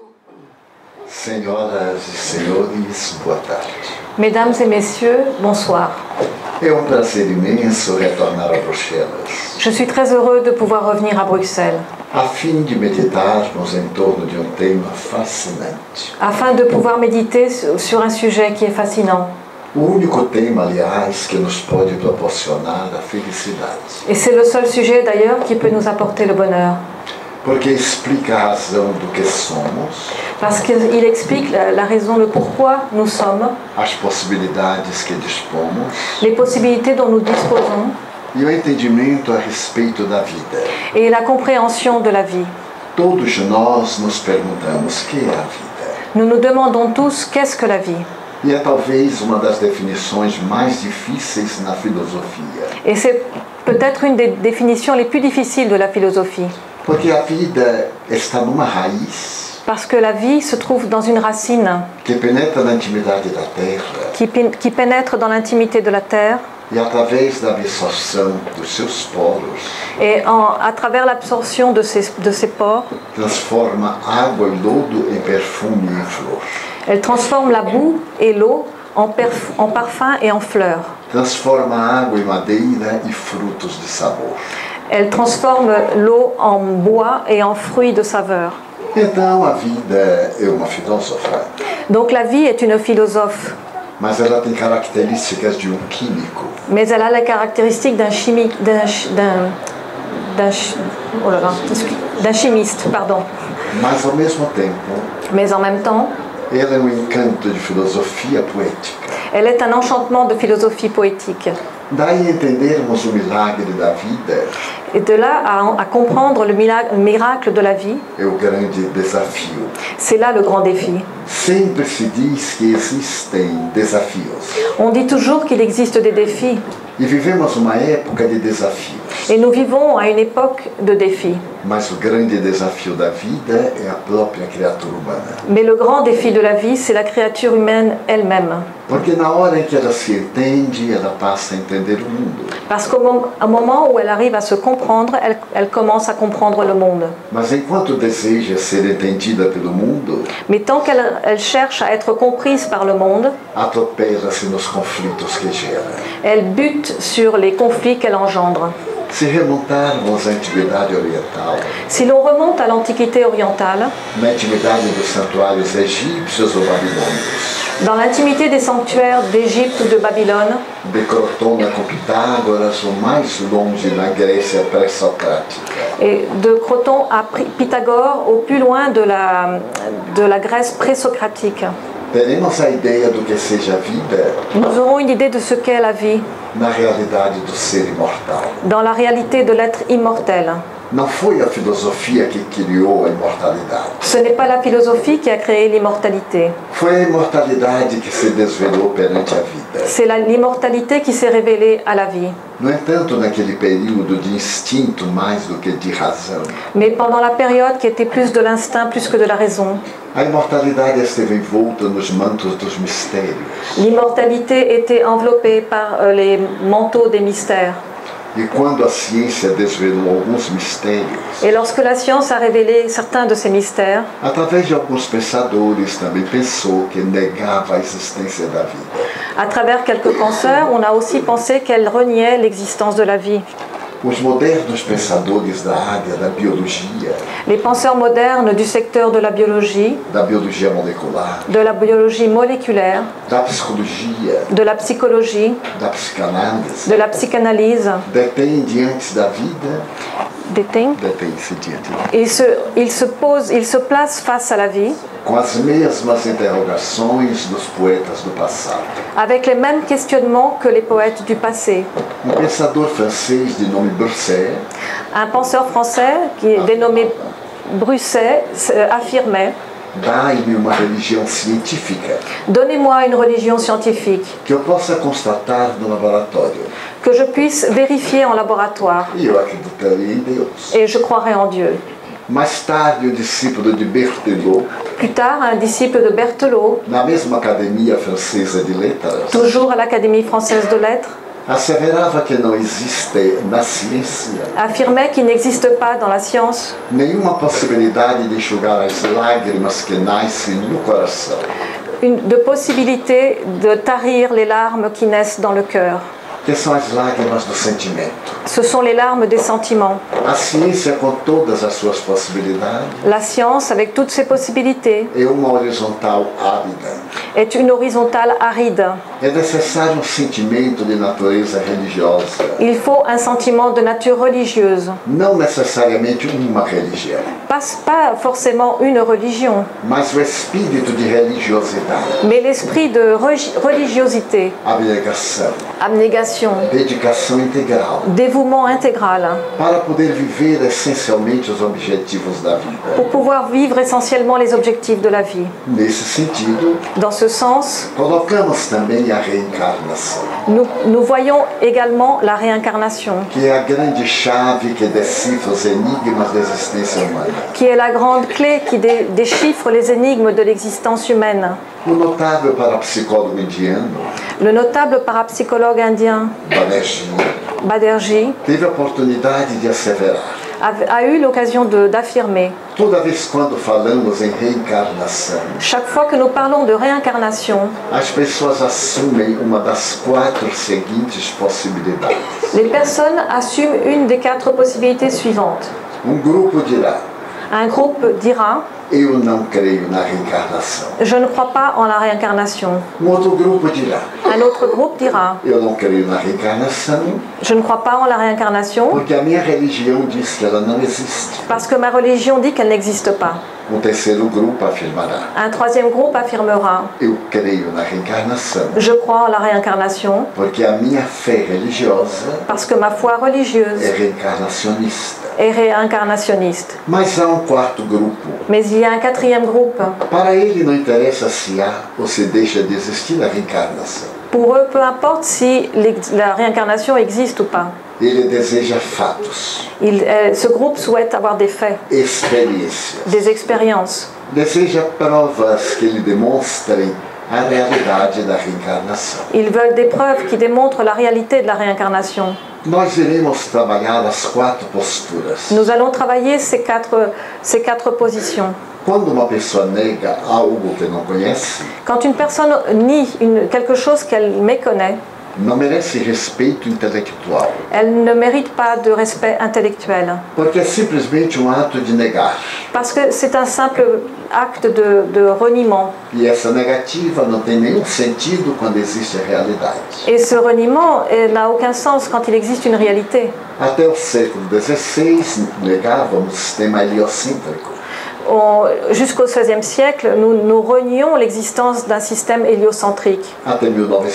Senhoras e senhores, boa tarde. Mesdames et messieurs, bonsoir. É prazer imenso retornar a Bruxelas, Je suis très heureux de pouvoir revenir à Bruxelles, a fim de meditarmos em torno de tema fascinante. afin de pouvoir méditer sur un sujet qui est fascinant. O único tema, aliás, que nos pode proporcionar a felicidade. Et c'est le seul sujet d'ailleurs qui peut nous apporter le bonheur. Porque explica a razão do que somos, Parce qu'il explique la raison, le pourquoi nous sommes, as possibilidades que dispomos les possibilités dont nous disposons e o entendimento a respeito da vida. et la compréhension de la vie. Todos nós nos perguntamos o que é a vida. Nous nous demandons tous qu'est-ce que la vie. E é talvez uma das definições mais difíceis na filosofia. Et c'est peut-être une des définitions les plus difficiles de la philosophie. Porque a vida está numa raiz Parce que la vie se trouve dans une racine que penetra na intimidade da terra qui pénètre dans l'intimité de la terre e através da absorção dos seus poros et à travers l'absorption de ces pores, transforma água e lodo em perfume e em flor. elle transforme la boue et l'eau en parfum et en fleurs. Transforma água em madeira e frutos de sabor. Elle transforme l'eau en bois et en fruits de saveur. Então a vida é uma filósofa, Donc la vie est une philosophe, mas ela tem características de químico. mais elle a les caractéristiques d'un chimiste, pardon. Mas ao mesmo tempo, Mais en même temps, ela é encanto de filosofia poética. elle est un enchantement de philosophie poétique. Daí entendermos o milagre da vida Et de là à comprendre le miracle de la vie, é o grande desafio. c'est là le grand défi. Sempre se diz que existem desafios. On dit toujours qu'il existe des défis, E vivemos uma época de desafios. et nous vivons à une époque de défis. Mas o grande desafio da vida é a própria criatura humana. Mais le grand défi de la vie, c'est la créature humaine elle-même. Porque na hora em que ela se entende, ela passa a entender o mundo. Parce qu'au moment où elle arrive à se comprendre, elle commence à comprendre le monde. Mas enquanto deseja ser entendida pelo mundo, Mais tant qu'elle cherche à être comprise par le monde, atropela-se nos conflitos que gera. elle bute sur les conflits qu'elle engendre. Se remontarmos à antiguidade oriental, Si l'on remonte à l'Antiquité orientale, na intimidade dos santuários egípcios ou babilônicos, dans l'intimité des sanctuaires d'Égypte ou de Babylone, de Crotona com Pitágoras ou mais longe na Grécia pré-socrática, et de Croton à Pythagore, au plus loin de la Grèce pré-socratique, teremos a ideia do que seja a vida nous aurons une idée de ce qu'est la vie, na realidade do ser imortal. dans la réalité de l'être immortel. Não foi a filosofia que criou a imortalidade. Ce n'est pas la philosophie qui a créé l'immortalité, Foi a imortalidade que se desvelou perante a vida. c'est l'immortalité qui s'est révélée à la vie. No entanto, naquele período de instinto mais do que de razão, Mais pendant la période qui était plus de l'instinct plus que de la raison, a imortalidade esteve envolta nos mantos dos mistérios. l'immortalité était enveloppée par les manteaux des mystères. E quando a ciência desvelou alguns mistérios, Et lorsque la science a révélé certains de ces mystères, através de alguns pensadores também pensou que negava a existência da vida. à travers quelques penseurs, on a aussi pensé qu'elle reniait l'existence de la vie. Os modernos pensadores da área da biologia, Les penseurs modernes du secteur de la biologie molecular, de la biologie moléculaire, da psicologia, de la psychologie, da psicanálise, de la psychanalyse, detêm diante da vida, detêm-se diante da vida, ils se placent face à la vie com as mesmas interrogações dos poetas do passado. avec les mêmes questionnements que les poètes du passé. Pensador francês de nome Brusset, Un penseur français qui est dénommé Brusset affirmait: dai-me uma religião científica donnez-moi une religion scientifique que eu possa constatar no laboratório. que je puisse vérifier en laboratoire E eu acreditaria em Deus. et je croirai en Dieu. Mais tarde, o discípulo de Berthelot, Plus tard, un disciple de Berthelot, na mesma academia francesa de letras, toujours à l'Académie française de lettres, asseverava que não existe na ciência affirmait qu'il n'existe pas dans la science nenhuma possibilidade de enxugar as lágrimas que nascem no coração. de possibilité de tarir les larmes qui naissent dans le cœur. Que são as lágrimas do sentimento. Ce sont les larmes des sentiments. A ciência, com todas as suas possibilidades, La science, avec toutes ses possibilités, é uma horizontal árida. est une horizontale aride. É necessário um sentimento de natureza religiosa, Il faut un sentiment de nature religieuse. não necessariamente uma religião, Pas forcément une religion, mas o espírito de religiosidade, mais l'esprit de religiosité, abnegação, abnégation, dedicação integral, dévouement intégral, para poder viver essencialmente os objetivos da vida. pour pouvoir vivre essentiellement les objectifs de la vie. Nesse sentido, Dans ce sens, colocamos também a reencarnação, nous voyons également la réincarnation, que é a grande chave que decifra os enigmas da existência humana. qui est la grande clé qui déchiffre les énigmes de l'existence humaine. O notável parapsicólogo indiano, Le notable parapsychologue indien Baderjee teve a oportunidade de asseverar: a eu l'occasion d'affirmer, toda vez quando falamos em reencarnação, chaque fois que nous parlons de réincarnation, as pessoas assumem uma das 4 seguintes possibilidades. les personnes assument une des 4 possibilités suivantes. Um grupo dirá: Un groupe dira eu não creio na reencarnação. « Je ne crois pas en la réincarnation ». Um outro grupo dirá: Un autre groupe dira eu não creio na reencarnação « Je ne crois pas en la réincarnation porque a minha religião diz que ela não existe. parce que ma religion dit qu'elle n'existe pas ». Um terceiro grupo afirmará: Un troisième groupe affirmera eu creio na reencarnação « Je crois en la réincarnation porque a minha fé religiosa parce que ma foi religieuse é reencarnacionista. est réincarnationniste ». Mas há um quarto grupo. Mais il y a un 4e groupe. Para ele não interessa se há ou se deixa de existir a reencarnação. Pour eux, peu importe si la réincarnation existe ou pas. Ele deseja fatos, Ce groupe souhaite avoir des faits, experiências. des expériences. Deseja provas que lhe demonstrem a realidade da reencarnação. Ils veulent des preuves qui démontrent la réalité de la réincarnation. Nós iremos trabalhar as 4 posturas. Nous allons travailler ces quatre positions. Quando uma pessoa nega algo que não conhece, Quand une personne nie quelque chose qu'elle méconnaît, não merece respeito intelectual, elle ne mérite pas de respect intellectuel. porque é simplesmente um ato de negar. Parce que c'est un simple acte de reniement. E essa negativa não tem nenhum sentido quando existe a realidade. Et ce reniement n'a aucun sens quand il existe une réalité. Até o século XVI, negávamos o sistema heliocêntrico. Jusqu'au XVIe siècle, nous renions l'existence d'un système héliocentrique. Até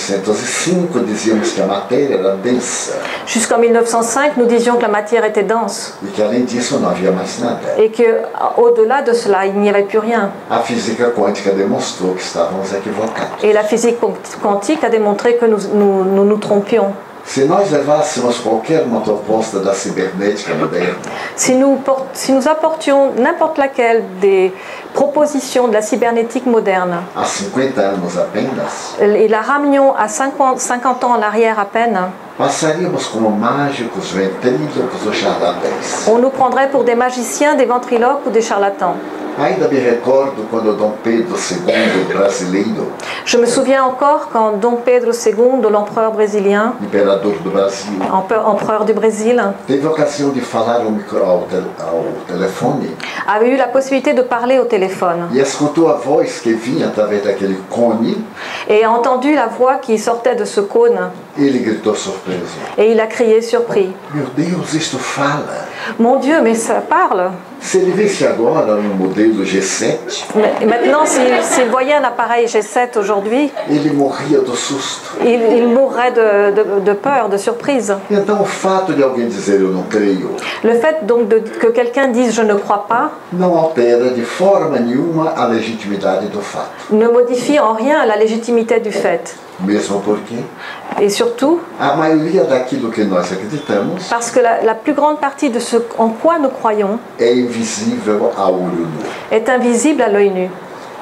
1905, dizíamos que a matéria era densa Jusqu'en 1905, nous disions que la matière était dense e que além disso não havia mais nada. et qu'au-delà de cela, il n'y avait plus rien. A física quântica demonstrou que estávamos equivocados. Et la physique quantique a démontré que nous trompions. Se nós levássemos qualquer uma proposta da cibernética moderna, Si nous apportions n'importe laquelle des propositions de la cybernétique moderne há 50 anos apenas, et la ramenions à 50 ans en arrière à peine, passaríamos como mágicos, ventrílocos ou charlatães. on nous prendrait pour des magiciens, des ventriloques ou des charlatans. Ainda me recordo quando Dom Pedro II, brasileiro, Je me souviens encore quand Dom Pedro II, l'empereur brésilien, imperador do Brasil, empereur du Brésil, teve a ocasião de falar ao telefone avait eu la possibilité de parler au téléphone e escutou a voz que vinha através daquele cone. et a entendu la voix qui sortait de ce cône Ele gritou surpreso: et il a crié surpris. meu Deus, isto fala! Mon Dieu, mais ça parle! Se ele visse agora um modelo G7, Mais maintenant, s'il voyait un appareil G7 aujourd'hui, ele morria do susto. il mourrait de peur, de surprise. Então o fato de alguém dizer eu não creio Le fait donc que quelqu'un dise je ne crois pas não altera de forma nenhuma a legitimidade do fato. ne modifie en rien la légitimité du fait. Mesmo porque Et surtout a maioria daquilo que nós acreditamos parce que la plus grande partie de ce en quoi nous croyons é invisível a olho nu. est invisible à l'œil nu.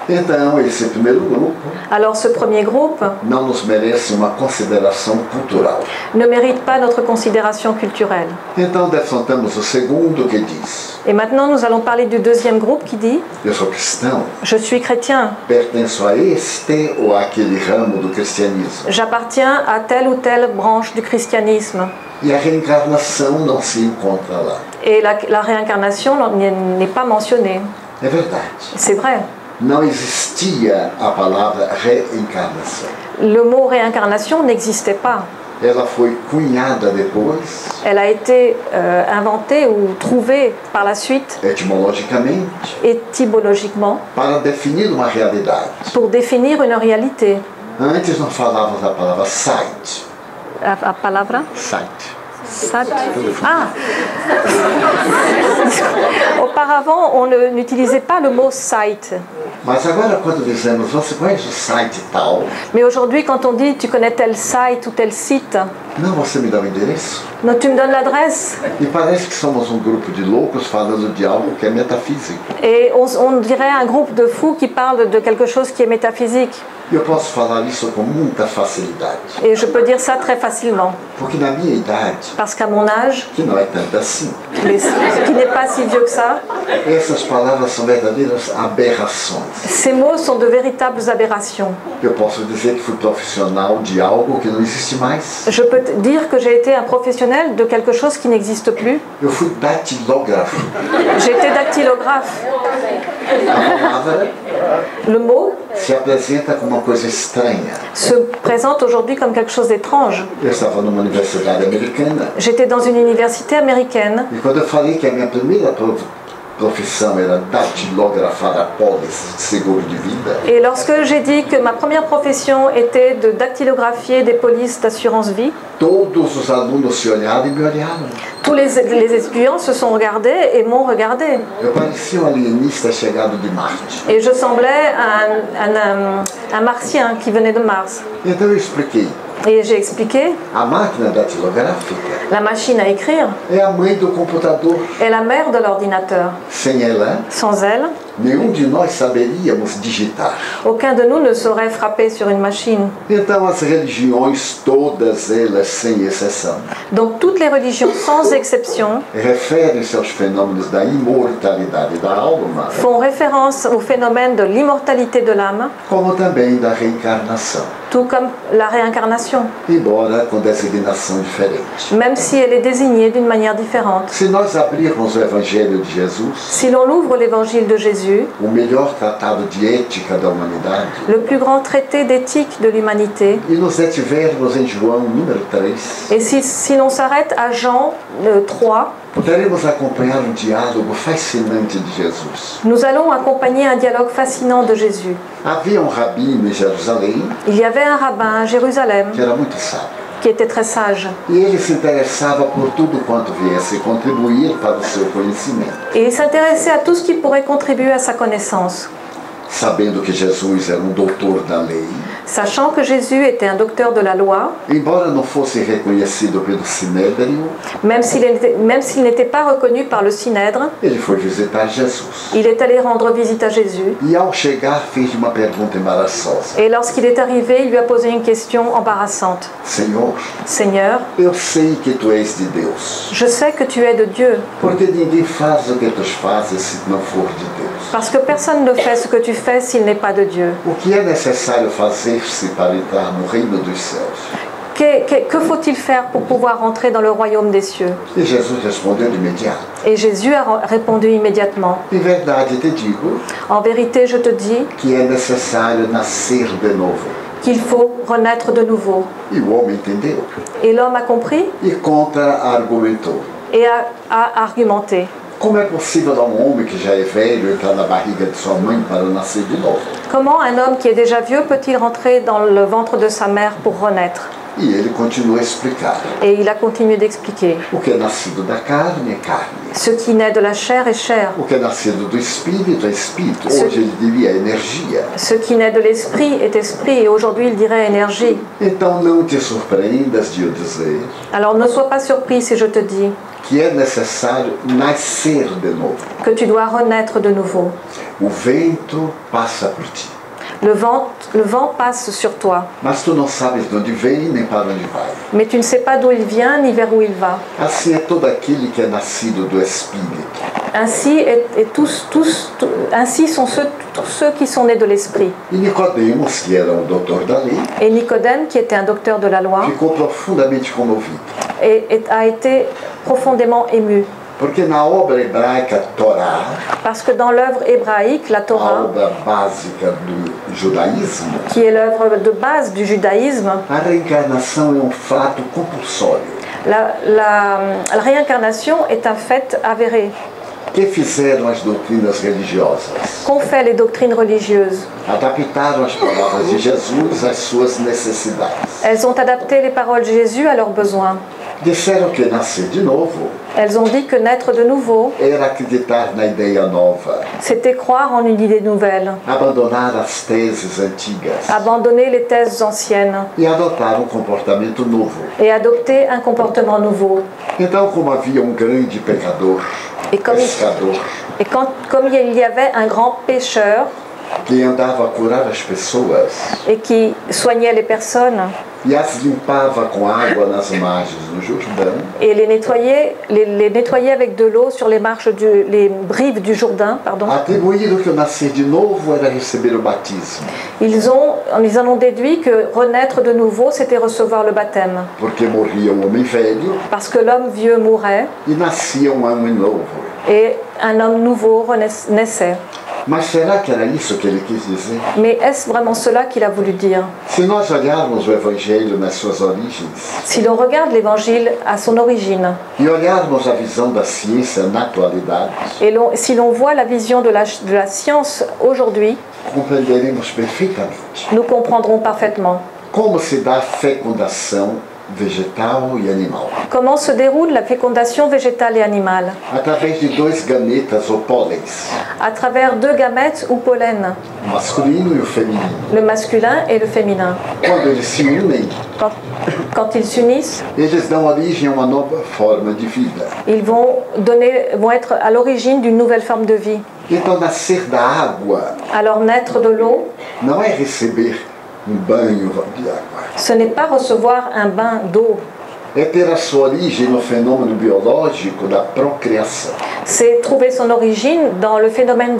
Então, esse primeiro grupo Alors ce premier groupe não nos merece uma consideração cultural. ne mérite pas notre considération culturelle. Então, defrontamos o segundo que diz: Et maintenant, nous allons parler du deuxième groupe qui dit eu sou cristão, « Je suis chrétien, pertenço a este ou àquele ramo do cristianismo. j'appartiens à telle ou telle branche du christianisme. » E a reencarnação não se encontra lá. Et la réincarnation n'est pas mentionnée. É verdade. C'est vrai. Não existia a palavra reencarnação. Le mot réincarnation n'existait pas. Ela foi cunhada depois, Elle a été inventée ou trouvée par la suite, etimologicamente, étymologiquement, para definir uma realidade. pour définir une réalité. Antes nós falávamos a palavra sight. La palavra Sight. Sat. Ah Auparavant, on n'utilisait pas le mot site. Mas agora quando dizemos, você conhece o site tal? Mais aujourd'hui, quand on dit tu connais tel site ou tel site, Não, você me dá o endereço? non, tu me donnes l'adresse. E parece que somos um grupo de loucos falando de algo que é metafísico. Et on dirait un groupe de fous qui parle de quelque chose qui est métaphysique. E eu posso falar isso com muita facilidade. Et je peux dire ça très facilement. Porque na minha idade, Parce qu'à mon âge, que não é tanto assim, mais qui n'est pas si vieux que ça, essas palavras são verdadeiras aberrações. ces mots sont de véritables aberrations. Eu posso dizer que fui profissional de algo que não existe mais. Je peux te dire que j'ai été un professionnel de quelque chose qui n'existe plus. Eu fui datilógrafo. J'ai été dactylographe. A palavra Le mot se apresenta como uma coisa estranha. se présente aujourd'hui comme quelque chose d'étrange. Eu estava numa universidade americana J'étais dans une université américaine e quando eu falei que a minha primeira profissão era datilografar apólices de seguro de vida, et lorsque j'ai dit que ma première profession était de dactylographier des polices d'assurance vie, todos os alunos se olharam e me olharam. tous les étudiants se sont regardés et m'ont regardé. Eu parecia um alienista chegado de Marte. Et je semblais un martien qui venait de Mars. Então eu expliquei. Et j'ai expliqué, A máquina datilográfica la machine à écrire é a mãe do computador. est la mère de l'ordinateur. Sem ela, Sans elle, nenhum de nós saberíamos digitar. aucun de nous ne saurait frapper sur une machine. Então as religiões, todas elas sem exceção, Donc toutes les religions, sans exception, referem-se aos fenômenos da imortalidade da alma, font référence au phénomène de l'immortalité de l'âme, como também da reencarnação, tout comme la réincarnation, embora com designação diferente. même si elle est désignée d'une manière différente. Se nós abrirmos o Evangelho de Jesus, Si l'on ouvre l'évangile de Jésus, o melhor tratado de ética da humanidade, le plus grand traité d'éthique de l'humanité, e nos detivermos em João número 3, et si l'on s'arrête à Jean 3, poderemos acompanhar um diálogo fascinante de Jesus. nous allons accompagner un dialogue fascinant de Jésus. Havia um rabino em Jerusalém Il y avait un rabbin à Jérusalem que era muito sábio. qui était très sage. E ele se interessava por tudo quanto viesse contribuir para o seu conhecimento. Et il s'intéressait à tout ce qui pourrait contribuer à sa connaissance. Sabendo que Jesus era um doutor da lei, Sachant que Jésus était un docteur de la loi, embora não fosse reconhecido pelo Sinédrio, même s'il n'était pas reconnu par le Synèdre, ele foi visitar Jesus. il est allé rendre visite à Jésus. E ao chegar fez uma pergunta embaraçosa. Et lorsqu'il est arrivé, il lui a posé une question embarrassante. Senhor, Seigneur, eu sei que tu és de Deus, je sais que tu es de Dieu, porque ninguém faz o que tu fazes se não for de Deus. parce que personne ne fait ce que tu fais s'il n'est pas de Dieu. O que é necessário fazer-se para entrar no reino dos céus? Que faut-il faire pour pouvoir entrer dans le royaume des cieux? E Jesus respondeu de imediato: Et Jésus a répondu immédiatement. Em verdade te digo En vérité, je te dis que é necessário nascer de novo. qu'il faut renaître de nouveau. E o homem entendeu Et l'homme a compris e contra-argumentou. et a argumenté. Como é possível a um homem que já é velho entrar na barriga de sua mãe para nascer de novo? Comment un homme qui est déjà vieux peut-il rentrer dans le ventre de sa mère pour renaître? E ele continua a explicar. Et il a continué d'expliquer. O que é nascido da carne é carne. Ce qui naît de la chair est chair. O que é nascido do espírito é espírito. Ce- Hoje ele diria energia. Ce qui naît de l'esprit est esprit. Et aujourd'hui, il dirait énergie. Então não te surpreendas de eu dizer Alors ne sois pas surpris si je te dis que é necessário nascer de novo. que tu dois renaître de nouveau. O vento passa por ti, Le vent passe sur toi. mas tu não sabes de onde vem nem para onde vai. Mais tu ne sais pas d'où il vient ni vers où il va. Assim é todo aquele que é nascido do Espírito. Ainsi, ainsi sont tous ceux qui sont nés de l'esprit. E Nicodemos, que era um doutor da lei, Et Nicodème, qui était un docteur de la loi, ficou profundamente comovido. a été profondément ému. Porque na obra hebraica Torá, Parce que dans l'œuvre hébraïque, la a Torah, obra básica do judaísmo, qui est l'œuvre de base du judaïsme, a reencarnação é um fato compulsório. la réincarnation est un fait avéré. Que fizeram as doutrinas religiosas? Qu'ont fait les doctrines religieuses? Adaptaram as palavras de Jesus às suas necessidades. Elles ont adapté les paroles de Jésus à leurs besoins. Disseram que nascer de novo Elles ont dit que naître de nouveau, era acreditar na ideia nova, c'était croire en une idée nouvelle, abandonar as teses antigas abandonner les thèses anciennes e adotar um comportamento novo. et adopter un comportement nouveau. Então, como havia um grande pecador, Et comme, pescador, comme il y avait un grand pécheur que andava a curar as pessoas et qui soignait les personnes e as limpava com água nas margens do Jordão, et les nettoyait avec de l'eau sur les marches, les brives du Jourdain, pardon, atribuíram que o nascer de novo era receber o batismo, ils en ont déduit que renaître de nouveau, c'était recevoir le baptême. porque morria o homem velho Parce que l'homme vieux mourait e nascia um homem novo. et un homme nouveau naissait. Mas será que era isso que ele quis dizer? Mais est-ce vraiment cela qu'il a voulu dire? Se nós olharmos o Evangelho nas suas origens Si l'on regarde l'évangile à son origine, e olharmos a visão da ciência na atualidade, et si l'on voit la vision de la science aujourd'hui, compreenderemos perfeitamente nous comprendrons parfaitement como se dá a fecundação vegetal e animal. comment se déroule la fécondation végétale et animale, Através de dois gametas ou pólenes, à travers deux gamètes ou pollen, o masculino e o feminino. le masculin et le féminin. Quando eles se unem, Quand ils s'unissent, eles dão origem a uma nova forma de vida. ils vont être à l'origine d'une nouvelle forme de vie. Então, nascer da água Alors naître de l'eau, não é receber banho de água. ce n'est pas recevoir un bain d'eau, É ter a sua origem no fenômeno biológico da procriação. c'est trouver son origine dans le phénomène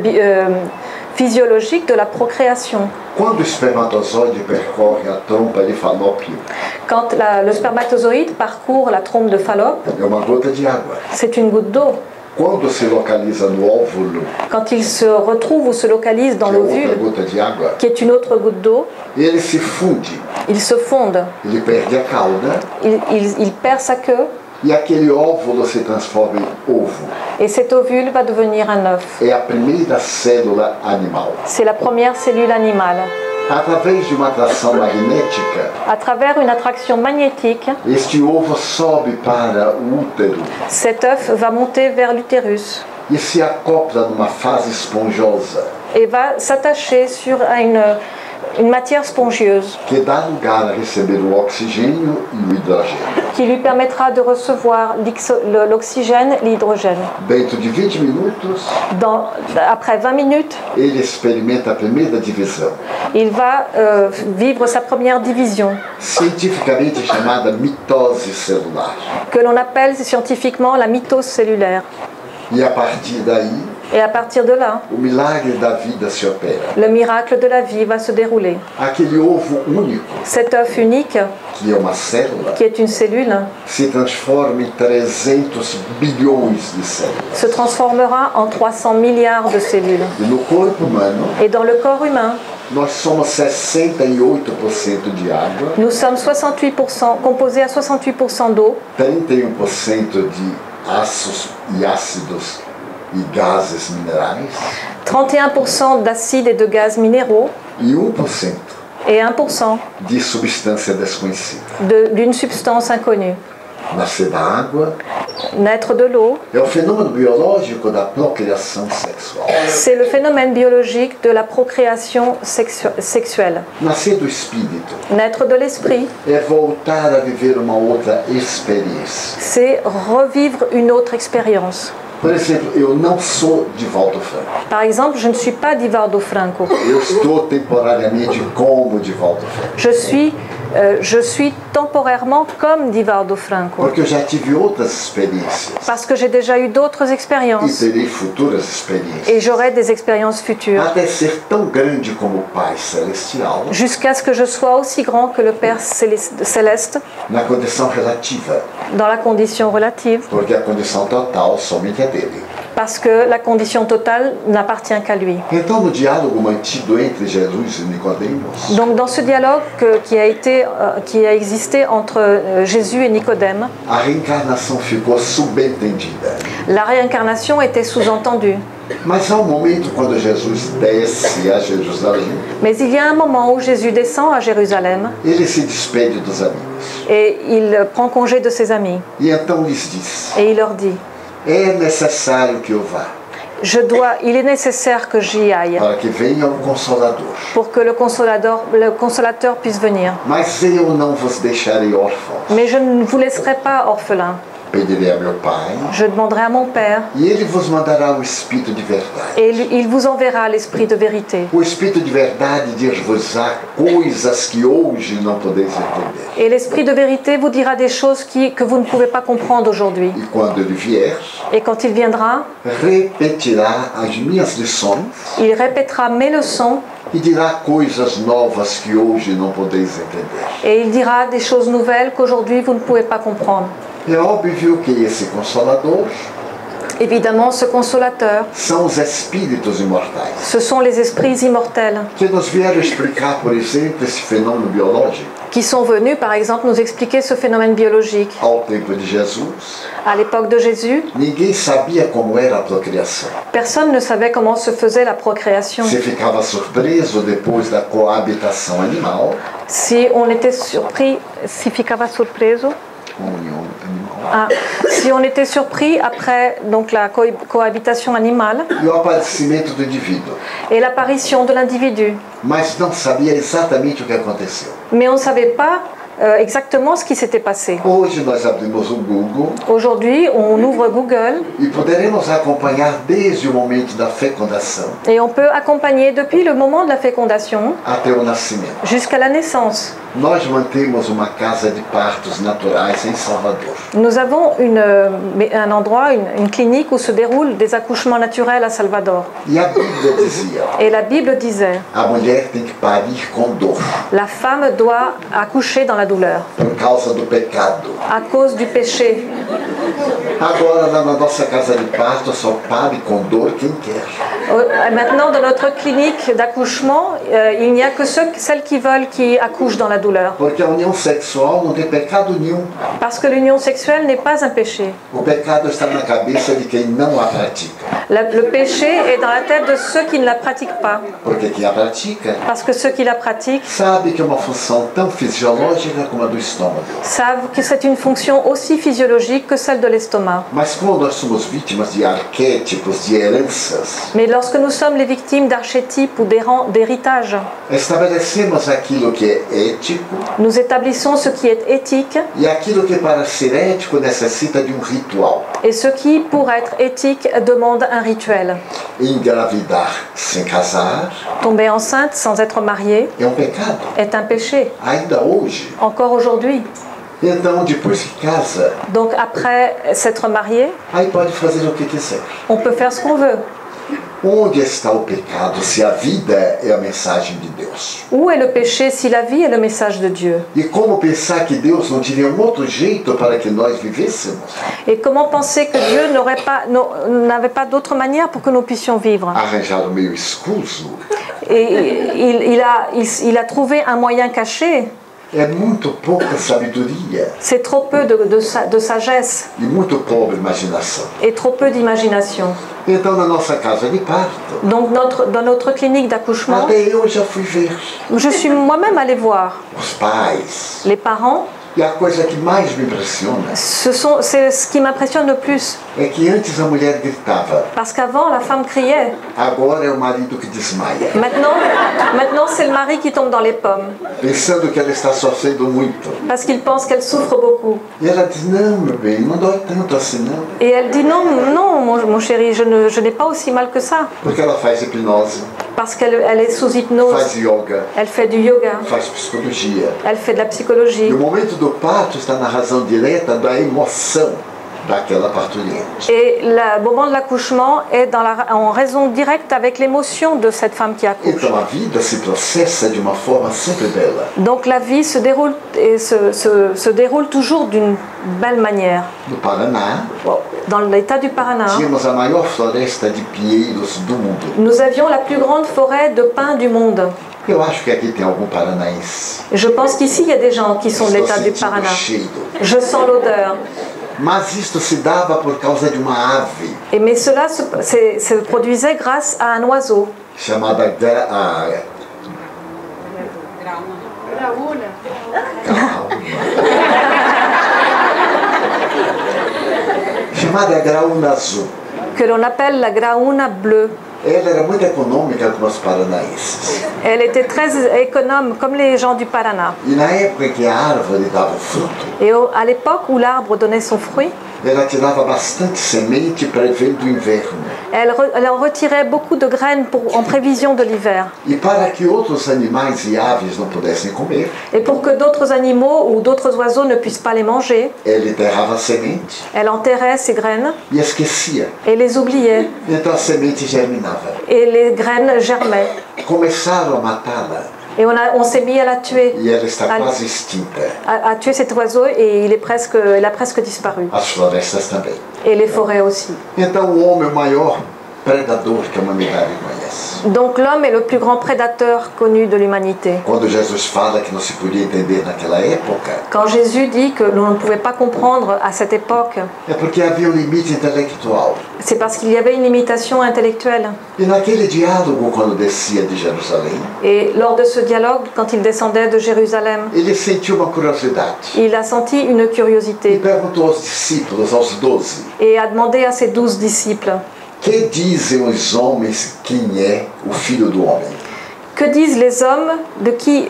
physiologique de la procréation. Quando o espermatozoide percorre a trompa de Falópio, Quand le spermatozoïde parcourt la trompe de Fallope, é uma gota de água. c'est une goutte d'eau. Quando se localiza no óvulo, Quand il se retrouve ou se localise dans que é outra l'ovule, gota de água, qui est une autre goutte d'eau, ele se funde, il se fonde, ele perde a cauda il perd sa queue e aquele óvulo se transforma em ovo. et cet ovule va devenir un œuf. É a primeira célula animal. C'est la première cellule animale. Através de uma atração magnética, À travers une attraction magnétique, este ovo sobe para o útero cet œuf va monter vers l'utérus e se acopla numa fase esponjosa, et va s'attacher à une matière spongieuse que dá lugar a receber o oxigênio e o hidrogênio. qui lui permettra de recevoir l'oxygène et l'hydrogène. Dentro de 20 minutos, Après 20 minutes, ele experimenta a primeira divisão, il va vivre sa première division, cientificamente chamada mitose celular. que l'on appelle scientifiquement la mitose cellulaire. E a partir daí, Et à partir de là, o milagre da vida se opera. le miracle de la vie va se dérouler. Aquele ovo único, Cet œuf unique, que é uma célula, qui est une cellule, se transforma em 300 bilhões de células. se transformera en 300 milliards de cellules. E no corpo humano, Et dans le corps humain, nós somos 68% de água, nous sommes 68%, composés à 68% d'eau, 31% de ácidos e ácidos e gases minerais 31% d'acides et de gaz minéraux e 1% et 1% de substância desconhecida. d'une substance inconnue. Nascer da água Naître de l'eau, é o fenômeno biológico da procriação sexual. c'est le phénomène biologique de la procréation sexuelle. Nascer do espírito Naître de l'esprit, é voltar a viver uma outra experiência. c'est revivre une autre expérience. Por exemplo, eu não sou Divaldo Franco. Par exemple, je ne suis pas Divaldo Franco. Eu estou temporariamente como Divaldo Franco. Je suis temporairement comme Divaldo Franco. Porque eu já tive outras experiências. Parce que j'ai déjà eu d'autres E expériences. terei futuras experiências. Et j'aurai des expériences futures. Até ser tão grande como o Pai Celestial, Jusqu'à ce que je sois aussi grand que le Père Céleste na condição relativa. dans la condition relative. Porque a condição total somente é dele. Parce que la condition totale n'appartient qu'à lui. Então, no diálogo mantido entre Jesus e Nicodemos, Donc dans ce dialogue qui a existé entre Jésus et Nicodème, a reencarnação ficou subentendida. la réincarnation était sous-entendue. Mas há um momento quando Jesus desce a Jerusalém, Mais il y a un moment où Jésus descend à Jérusalem ele se despede dos amigos. et il prend congé de ses amis. E então lhes diz: Et il leur dit, é necessário que eu vá, il est nécessaire que j'y aille para que venha o Consolador. pour que le consolateur puisse venir. Mas eu não vos deixarei órfãos. Mais je ne vous laisserai pas orphelins. Pedirei a meu Pai, Je demanderai à mon Père e ele vos mandará o Espírito de verdade. et il vous enverra l'Esprit de vérité. O Espírito de verdade dir-vos-á coisas que hoje não podeis entender. Et l'Esprit de vérité vous dira des choses que vous ne pouvez pas comprendre aujourd'hui. E quando ele vier, Et quand il viendra, repetirá as minhas lições il répétera mes leçons e dirá coisas novas que hoje não podeis entender. et il dira des choses nouvelles qu'aujourd'hui vous ne pouvez pas comprendre. É óbvio que esse Consolador Évidemment, ce consolateur, são os espíritos imortais, ce sont les esprits immortels que nos vieram explicar, por exemplo, esse fenômeno biológico qui sont venus, par exemple, nous expliquer ce phénomène biologique. ao tempo de Jesus. À l'époque de Jésus, Ninguém sabia como era a procriação. personne ne savait comment se faisait la procréation. Se ficava surpreso depois da coabitação animal, Si on était surpris, si ficava surpreso, união animal, si on était surpris après donc la cohabitation animale e o aparecimento do indivíduo, et l'apparition de l'individu, mas não sabia exatamente o que aconteceu. mais on ne savait pas exactement ce qui s'était passé. Hoje nós abrimos o Google Aujourd'hui, on ouvre Google e poderemos acompanhar desde o momento da fecundação et on peut accompagner depuis le moment de la fécondation até o nascimento. jusqu'à la naissance. Nós mantemos uma casa de partos naturais em Salvador. Nous avons un endroit, une clinique où se déroulent des accouchements naturels à Salvador. E a Bíblia dizia: Et la Bible disait, a mulher tem que parir com dor la femme doit accoucher dans la douleur por causa do pecado. à cause du péché. Agora, na nossa casa de parto, só pare com dor quem quer. Maintenant, dans notre clinique d'accouchement, il n'y a que celles qui veulent qui accouchent dans la douleur. Porque a união sexual não tem pecado nenhum. Parce que l'union sexuelle n'est pas un péché. O pecado está na cabeça de quem não a pratica. Le péché est dans la tête de ceux qui ne la pratiquent pas. Porque quem a pratica Parce que ceux qui la pratiquent sabe que é uma função tão fisiológica como a do estômago. savent que c'est une fonction aussi physiologique que celle de l'estomac. Mas como nós somos vítimas de arquétipos, de heranças, Mais lorsque nous sommes les victimes d'archétypes ou d'héritage, estabelecemos aquilo que é ético nous établissons ce qui est éthique e aquilo que para ser ético necessita de um ritual. et ce qui, pour être éthique, demande un rituel. Engravidar sem casar Tomber enceinte sans être marié é um pecado, est un péché, ainda hoje. encore aujourd'hui. Então, depois que casa, Donc après s'être marié, aí pode fazer o que quiser. on peut faire ce qu'on veut. Onde está o pecado se a vida é a mensagem de Deus? Où est le péché si la vie est le message de Dieu? E como pensar que Deus não teria um outro jeito para que nós vivêssemos? Et comment penser que Dieu n'avait pas d'autre manière pour que nous puissions vivre? Arranjar o meio escuso Et il a trouvé un moyen caché. é muito pouca sabedoria C'est trop peu de sagesse e muito pobre imaginação. et trop peu d'imagination. Então, na nossa casa de parto, Donc dans notre clinique d'accouchement, até eu já fui ver je suis moi-même allée voir os pais. les parents. E a coisa que mais me impressiona C'est ce qui m'impressionne le plus. é que antes a mulher gritava, Parce qu'avant, la femme criait. agora é o marido que desmaia, Maintenant c'est le mari qui tombe dans les pommes. pensando que ela está sofrendo muito. Parce qu'il pense qu'elle souffre beaucoup. E ela diz, não, meu bem, não dói tanto assim não. Et elle dit non, non, mon chéri, je n'ai pas aussi mal que ça. Porque ela faz hipnose, Parce qu'elle est sous hypnose. faz yoga, Elle fait du yoga. faz psicologia. Elle fait de la psychologie. E o momento do parto está na razão direta da emoção daquela parturiente. Et le moment de l'accouchement est en raison directe avec l'émotion de cette femme qui accouche. Então a vida se processa de uma forma sempre bela. Donc la vie se déroule, et se déroule toujours d'une belle manière. No Paraná, Dans l'état du Paraná, tínhamos a maior floresta de pinheiros do mundo. nous avions la plus grande forêt de pins du monde. Eu acho que aqui tem algum paranaense. Je pense qu'ici, il y a des gens qui sont de Estou l'état du sentindo o Paraná. cheiro. Je sens l'odeur. Mas isto se dava por causa de uma ave Mais cela se produisait grâce à un oiseau chamada chamada graúna azul. que l'on appelle la graouna bleue. Ela era muito econômica com os paranaenses. Elle était très économe, comme les gens du Paraná. E na época em que a árvore dava o fruto, Et à l'époque où l'arbre donnait son fruit, ela tirava bastante semente prevendo o inverno. elle en retirait beaucoup de graines en prévision de l'hiver. E para que outros animais e aves não pudessem comer, Et pour que d'autres animaux ou d'autres oiseaux ne puissent pas les manger, ela enterrava a semente elle enterrait ces graines e esquecia. et les oubliait. Então a semente germinava. Et les graines germaient. Começaram a matá-la Et on s'est mis à la tuer, e ela está à, quase extinta. à tuer cet oiseau et il a presque disparu. As florestas também. Et les forêts aussi. Então o homem é o maior predador que a humanidade conhece. Donc l'homme est le plus grand prédateur connu de l'humanité. Quando Jesus fala que não se podia entender naquela época, Quand Jésus dit que l'on ne pouvait pas comprendre à cette époque, é porque havia limite intelectual. c'est parce qu'il y avait une limitation intellectuelle. E naquele diálogo, quando descia de Jerusalém, Et lors de ce dialogue, quand il descendait de Jérusalem, ele sentiu uma curiosidade il a senti une e curiosité perguntou aos discípulos, aos 12, et a demandé à ses 12 disciples, que dizem os homens quem é o Filho do Homem? que disent les hommes de qui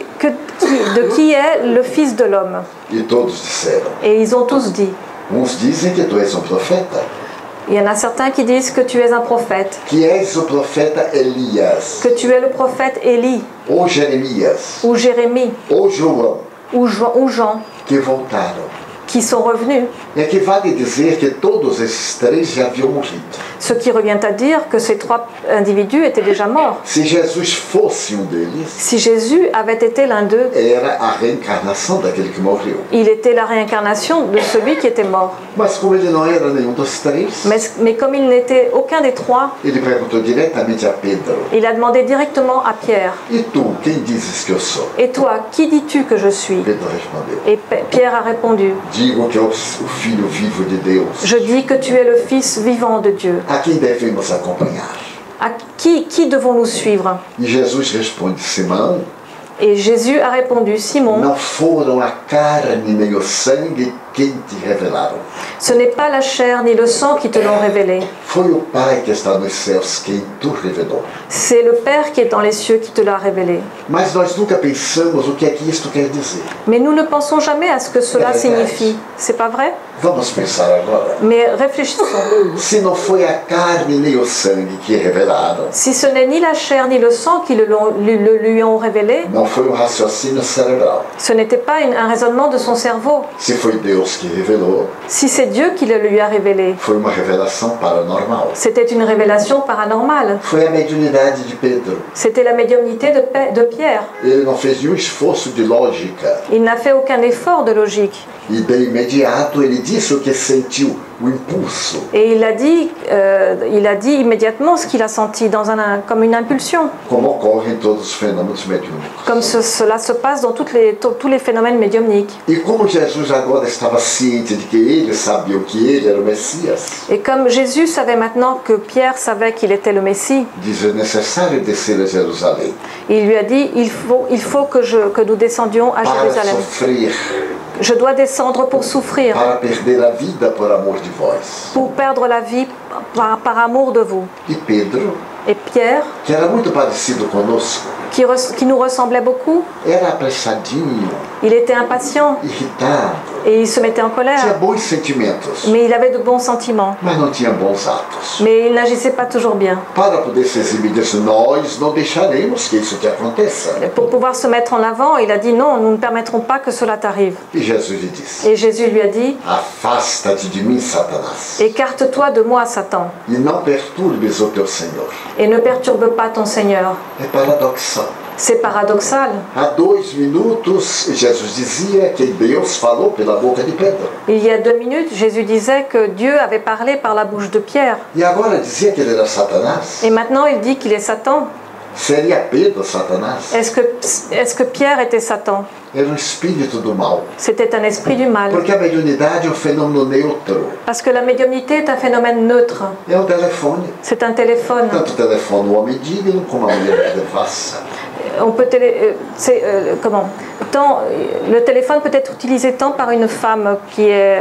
est le Fils de l'homme? E todos disseram, Et ils ont tous dit. uns dizem que tu és um profeta, Il y en a certains qui disent que tu es un prophète, que és o profeta Elias, que tu es le prophète Élie, ou Jeremias, ou Jérémie, ou João, ou Jean, que voltaram. qui sont revenus. É que vale dizer que todos esses três já haviam morrido. Ce qui revient à dire que ces trois individus étaient déjà morts. Se Jesus fosse um deles, Si Jésus avait été l'un d'eux, era a reencarnação daquele que morreu. il était la réincarnation de celui qui était mort. Mas como ele não era nenhum dos três, Mais comme il n'était aucun des trois, ele perguntou diretamente a Pedro, il a demandé directement à Pierre, e tu, quem dizes que eu sou? « Et toi, qui dis-tu que je suis ?» Pedro respondeu, Et Pierre a répondu, digo que é o Filho vivo de Deus. « Je dis que tu es le Fils vivant de Dieu. A quem devemos acompanhar? À qui devons-nous suivre ?» E Jesus responde, Simão, Et Jésus a répondu, « Simon, não foram a carne nem o sangue quem te revelaram. ce n'est pas la chair ni le sang qui te l'ont révélé. Foi o Pai que está nos céus quem tu revelou. C'est le Père qui est dans les cieux qui te l'a révélé. » Mas nós nunca pensamos o que é que isto quer dizer. Mais nous ne pensons jamais à ce que cela signifie. C'est pas vrai? Vamos pensar agora. Mais réfléchissons. Se não foi a carne nem o sangue que revelaram, Si ce n'est ni la chair ni le sang qui lui ont révélé, não foi um raciocínio cerebral. ce n'était pas un raisonnement de son cerveau. Se foi Deus que revelou, Si c'est Dieu qui le lui a révélé, foi uma revelação paranormal. c'était une révélation paranormale. Foi a mediunidade de Pedro. C'était la médiumnité de Pierre. Ele não fez nenhum esforço de lógica. Il n'a fait aucun effort de logique. E de imediato ele disse o que sentiu o impulso. Et il a dit immédiatement ce qu'il a senti, comme une impulsion. Como ocorre em todos os fenômenos mediúnicos. Comme cela se passe dans tous les phénomènes médiumniques. E como Jesus agora estava ciente de que eles sabiam que ele era o Messias, Et comme Jésus savait maintenant que Pierre savait qu'il était le Messie, diz: é necessário descer a Jerusalém il lui a dit, il faut que nous descendions à para Jérusalem. sofrer, Je dois descendre pour souffrir, para perder a vida por amor de vós. pour perdre la vie par amour de vous. E Pedro, Et Pierre, que era muito parecido conosco, qui nous ressemblait beaucoup, era apressadinho, il était impatient irritado, et il se mettait en tinha colère. bons sentimentos, Mais il avait de bons sentiments. mas não tinha bons atos. Mais il n'agissait pas toujours bien. Para poder se exibir disso, nós não deixaremos que isso te aconteça. Et pour pouvoir se mettre en avant, il a dit non, nous ne permettrons pas que cela t'arrive. E Jesus lhe disse: Et Jésus lui a dit, afasta-te de mim, Satanás, écarte-toi de moi, Satan, e não perturbes o teu Senhor. et ne perturbe pas ton Seigneur. É paradoxal. C'est paradoxal. Há 2 minutos, Jesus dizia que Deus falou pela boca de Pedro. Il y a 2 minutes, Jésus disait que Dieu avait parlé par la bouche de Pierre. E agora dizia que ele era Satanás. Et maintenant, il dit qu'il est Satan. Seria Pedro Satanás? Est-ce que Pierre était Satan? Era um espírito do mal. C'était un esprit du mal. Porque a mediunidade é um fenômeno neutro. Parce que la médiumnité est un phénomène neutre. É um telefone. C'est un téléphone. Tanto o telefone o homem digno como a mulher devassa. On peut le téléphone peut être utilisé tant par une femme qui est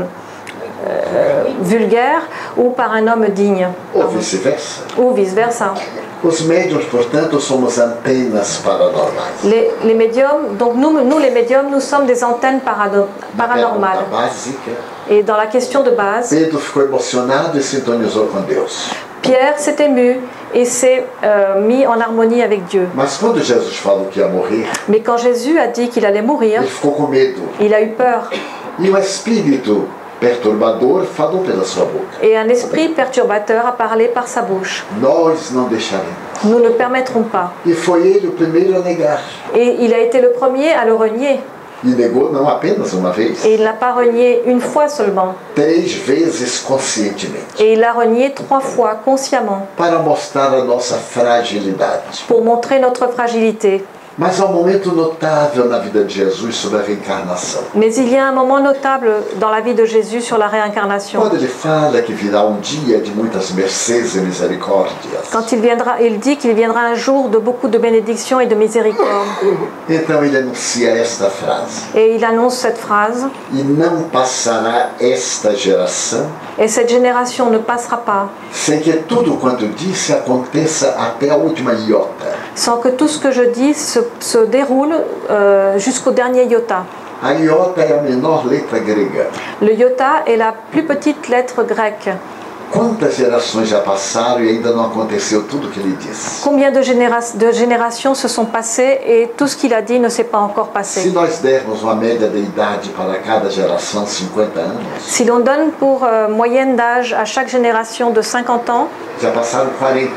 vulgaire ou par un homme digne. Ou vice-versa. Ou vice-versa. Os médiuns, portanto, somos antenas paranormais. Les médiums, donc nous les médiums, nous sommes des antennes paranormales. Na básica, Et dans la question de base, Pedro ficou emocionado e sintonizou com Deus. Pierre s'est ému et s'est mis en harmonie avec Dieu. Mas quando Jesus falou que ia morrer, Mais quand Jésus a dit qu'il allait mourir, ele ficou com medo. il a eu peur. E o espírito perturbador falou pela sua boca: Et un esprit perturbateur a parlé par sa bouche. nós não deixaremos. Nous ne permettrons pas. E foi ele o primeiro a negar. Et il a été le premier à le renier. E negou não apenas uma vez, Et il ne l'a pas renié une fois seulement. 3 vezes conscientemente, Et il l'a renié 3 fois consciemment para mostrar a nossa fragilidade. pour montrer notre fragilité. Mas há um momento notável na vida de Jesus sobre a reencarnação. Mais il y a un moment notable dans la vie de Jésus sur la réincarnation. Quando ele fala que virá um dia de muitas mercês e misericórdias, Quand il dit qu'il viendra un jour de beaucoup de bénédictions et de miséricorde. então ele anuncia esta frase: Et il annonce cette phrase, e não passará esta geração et cette génération ne passera pas sem que tudo quanto disse aconteça até a última iota. sans que tout ce que je dis se déroule jusqu'au dernier iota. A iota é a menor letra grega. Le iota est la plus petite lettre grecque. Quantas gerações já passaram e ainda não aconteceu tudo o que ele disse? Combien de générations se sont passées et tout ce qu'il a dit ne s'est pas encore Se passé. nós dermos uma média de idade para cada geração, 50 anos, Si l'on donne pour moyenne d'âge à chaque génération de 50 ans, já passaram 40.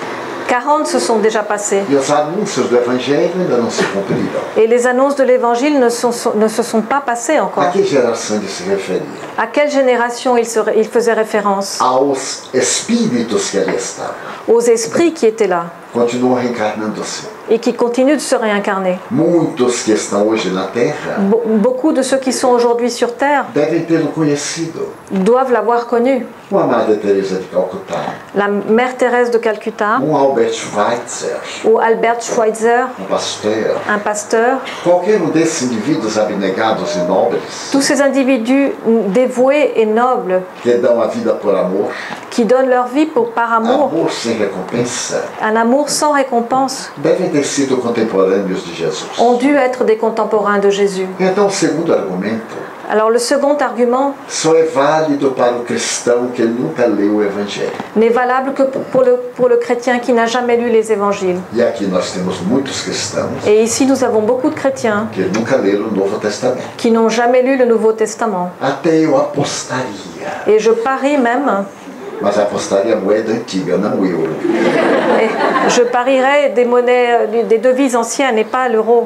40 se sont déjà passés. E os anúncios do Evangelho ainda não se cumpriram. Et les annonces de l'Évangile ne se sont pas passées A encore. que geração ele se referia? À quelle génération il faisait référence? Aos espíritos que ali estavam. Aux esprits qui étaient là Continuam reencarnando-se. et qui continuent de se réincarner. Muitos que estão hoje na Terra Beaucoup de ceux qui sont aujourd'hui sur Terre devem tê-lo conhecido. doivent l'avoir connu. Uma Amada Teresa de Calcutá, La mère Thérèse de Calcutta Albert Schweitzer, ou Albert Schweitzer, pasteur, un pasteur. qualquer desses indivíduos abnegados e nobres Tous ces individus dévoués et nobles que dão a vida por amor, qui donnent leur vie par amour, amor sem recompensa, un amour sans récompense, devem ter sido contemporâneos de Jesus. ont dû être des contemporains de Jésus. Então, o segundo argumento Alors le second argument só é válido para o cristão que nunca leu o Evangelho. n'est valable que pour le chrétien qui n'a jamais lu les évangiles. E aqui nós temos muitos cristãos Et ici nous avons beaucoup de chrétiens que nunca leram o Novo Testamento. qui n'ont jamais lu le Nouveau Testament. Até eu apostaria. Et je parie même, Mas apostaria moeda antiga, não o euro. je parierais des monnaies, des devises anciennes et pas l'euro.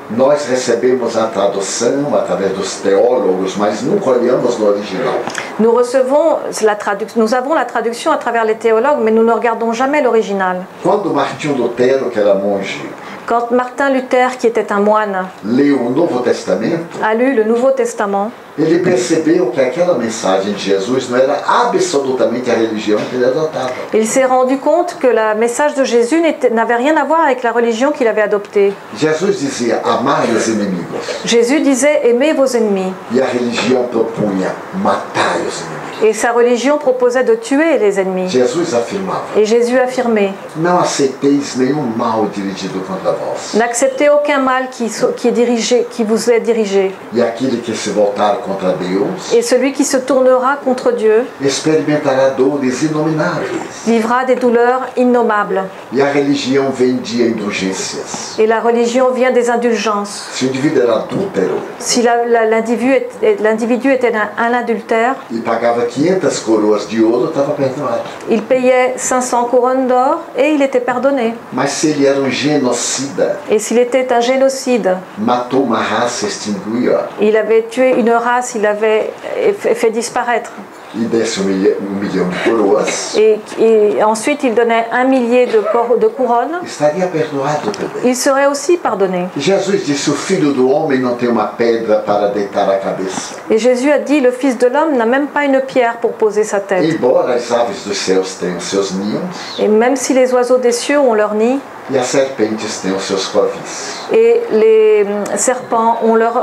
Nós recebemos a tradução através dos teólogos, mas nunca olhamos no original. Nous recevons nous avons la traduction à travers les théologues, mais nous ne regardons jamais l'original. Quando Martinho Lutero, que era monge, Quand Martin Luther, qui était un moine, leu o Novo Testamento, a lu le Nouveau Testament, ele percebeu que aquela mensagem de Jesus não era absolutamente a religião que ele adotava. il s'est rendu compte que le message de Jésus n'avait rien à voir avec la religion qu'il avait adoptée. Jesus dizia, amai os inimigos. Jésus disait « Aimez vos ennemis ». E a religião propunha, matai os inimigos. Et sa religion proposait de tuer les ennemis. Jesus afirmava, Et Jésus affirmait não aceiteis nenhum mal dirigido contra vós. « N'acceptez aucun mal qui vous est dirigé. E aquele que se voltar contra Deus, Et celui qui se tournera contre Dieu experimentará dores inomináveis. vivra des douleurs innommables. E a religião vendia indulgências. Et la religion vient des indulgences. Se o indivíduo era adúltero Si l'individu était un adultère, e pagava 500 coroas de ouro, estava perdoado. il payait 500 couronnes d'or et il était pardonné. Mas se ele era um genocida, Et s'il était un génocide, matou uma raça, extinguiu-a il avait tué une race, il avait fait disparaître. e desse um milhão de coroas, Et ensuite il donnait 1 millier de couronnes, estaria perdoado também. il serait aussi pardonné. Jesus disse, o Filho do Homem não tem uma pedra para deitar a cabeça. Et Jésus a dit, le Fils de l'homme n'a même pas une pierre pour poser sa tête. Embora as aves dos céus tenham seus ninhos Et même si les oiseaux des cieux ont leur nid, e as serpentes tenham seus covis, et les serpents ont leur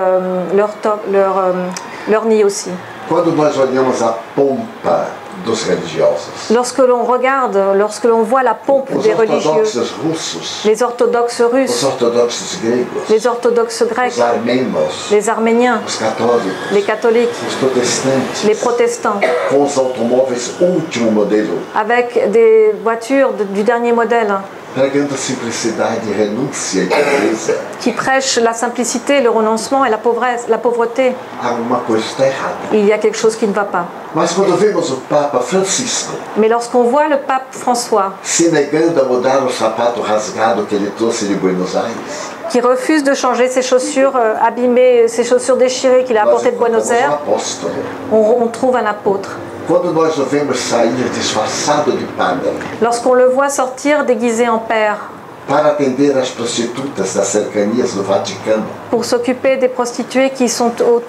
nid aussi. quando nós olhamos a pompa dos religiosos, Lorsque l'on voit la pompe os des religieux, ortodoxos russos, les orthodoxes os russes, ortodoxos gregos, les orthodoxes grecs, os armenos, les arméniens, os católicos, les catholiques, os protestantes, les protestants, com os automóveis último modelo, avec des voitures du dernier modèle, pregando simplicidade, renúncia e pobreza, qui prêchent la simplicité, le renoncement et la pauvreté. alguma coisa está errada. Il y a quelque chose qui ne va pas. Mas quando vemos o Papa Francisco Mais lorsqu'on voit le pape François, se negando a mudar o sapato rasgado que ele trouxe de Buenos Aires, qui refuse de changer ses chaussures abîmées, ses chaussures déchirées qu'il a nós apportées de Buenos encontramos um Aires, apóstolo. on trouve un apôtre. Quando nós o vemos sair disfarçado de padre Lorsqu'on le voit sortir déguisé en père para atender as prostitutas das cercanias do Vaticano pour s'occuper des prostituées qui sont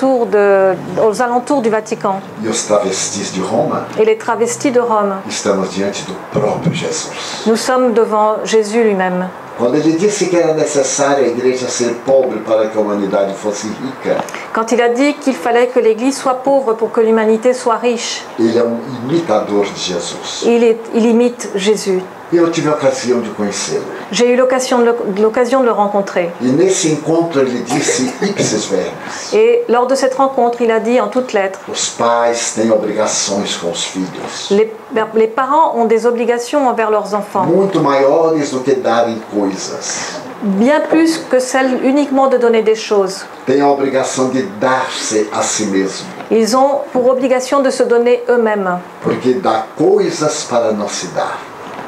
aux alentours du Vatican e os travestis de Roma, et les travestis de Rome, estamos diante do próprio Jesus. nous sommes devant Jésus lui-même. Quando ele disse que era necessário a igreja ser pobre para que a humanidade fosse rica, Quand il a dit qu'il fallait que l'Église soit pauvre pour que l'humanité soit riche, ele é um imitador de Jesus. il imite Jésus. E eu tive a ocasião de conhecê-lo. J'ai eu l'occasion de le rencontrer. E nesse encontro ele disse ipsis verbis: Et lors de cette rencontre, il a dit en toutes lettres, os pais têm obrigações com os filhos, les parents ont des obligations envers leurs enfants, muito maiores do que darem coisas. bien plus que celle uniquement de donner des choses. Têm a obrigação de dar-se a si mesmo, Ils ont pour obligation de se donner eux-mêmes, porque dá coisas para não se dar.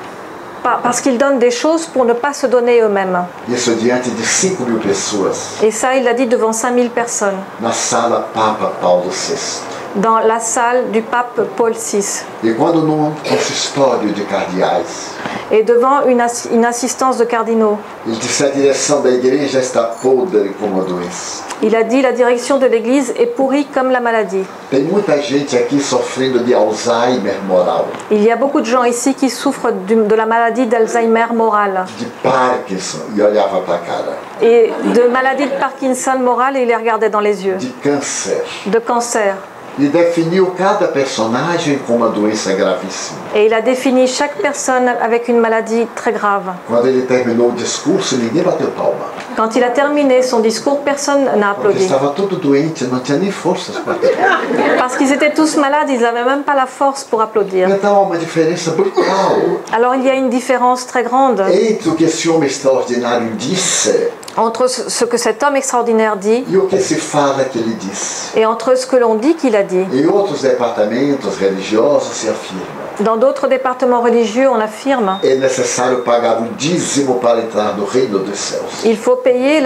parce qu'ils donnent des choses pour ne pas se donner eux-mêmes. Isso diante de 5.000 pessoas, Et ça, il l'a dit devant 5000 personnes, na sala Papa Paulo VI. dans la salle du pape Paul VI, E quando num consistório de cardeais, et devant une assistance de cardinaux. ele disse: a direção da igreja está podre como a doença. Il a dit, la direction de l'Église est pourrie comme la maladie. Tem muita gente aqui sofrendo de Alzheimer moral, Il y a beaucoup de gens ici qui souffrent de la maladie d'Alzheimer morale de Parkinson, e olhava para a cara, et de maladie de Parkinson morale, et il les regardait dans les yeux, de câncer. de cancer. E definiu cada personagem com uma doença gravíssima. Et il a défini chaque personne avec une maladie très grave. Quando ele terminou o discurso, ninguém bateu palma, Quand il a terminé son discours, personne n'a porque applaudi. estava todo doente, não tinha nem forças para aplaudir. Parce qu'ils étaient tous malades, ils n'avaient même pas la force pour applaudir. Então há uma diferença brutal Alors il y a une différence très grande entre o que esse homem extraordinário disse entre ce que cet homme extraordinaire dit e o que se fala que ele disse. et entre ce que l'on dit qu'il a dit. Em outros departamentos religiosos se afirma: Dans d'autres départements religieux, on affirme é necessário pagar o dízimo para entrar no reino dos céus. il faut payer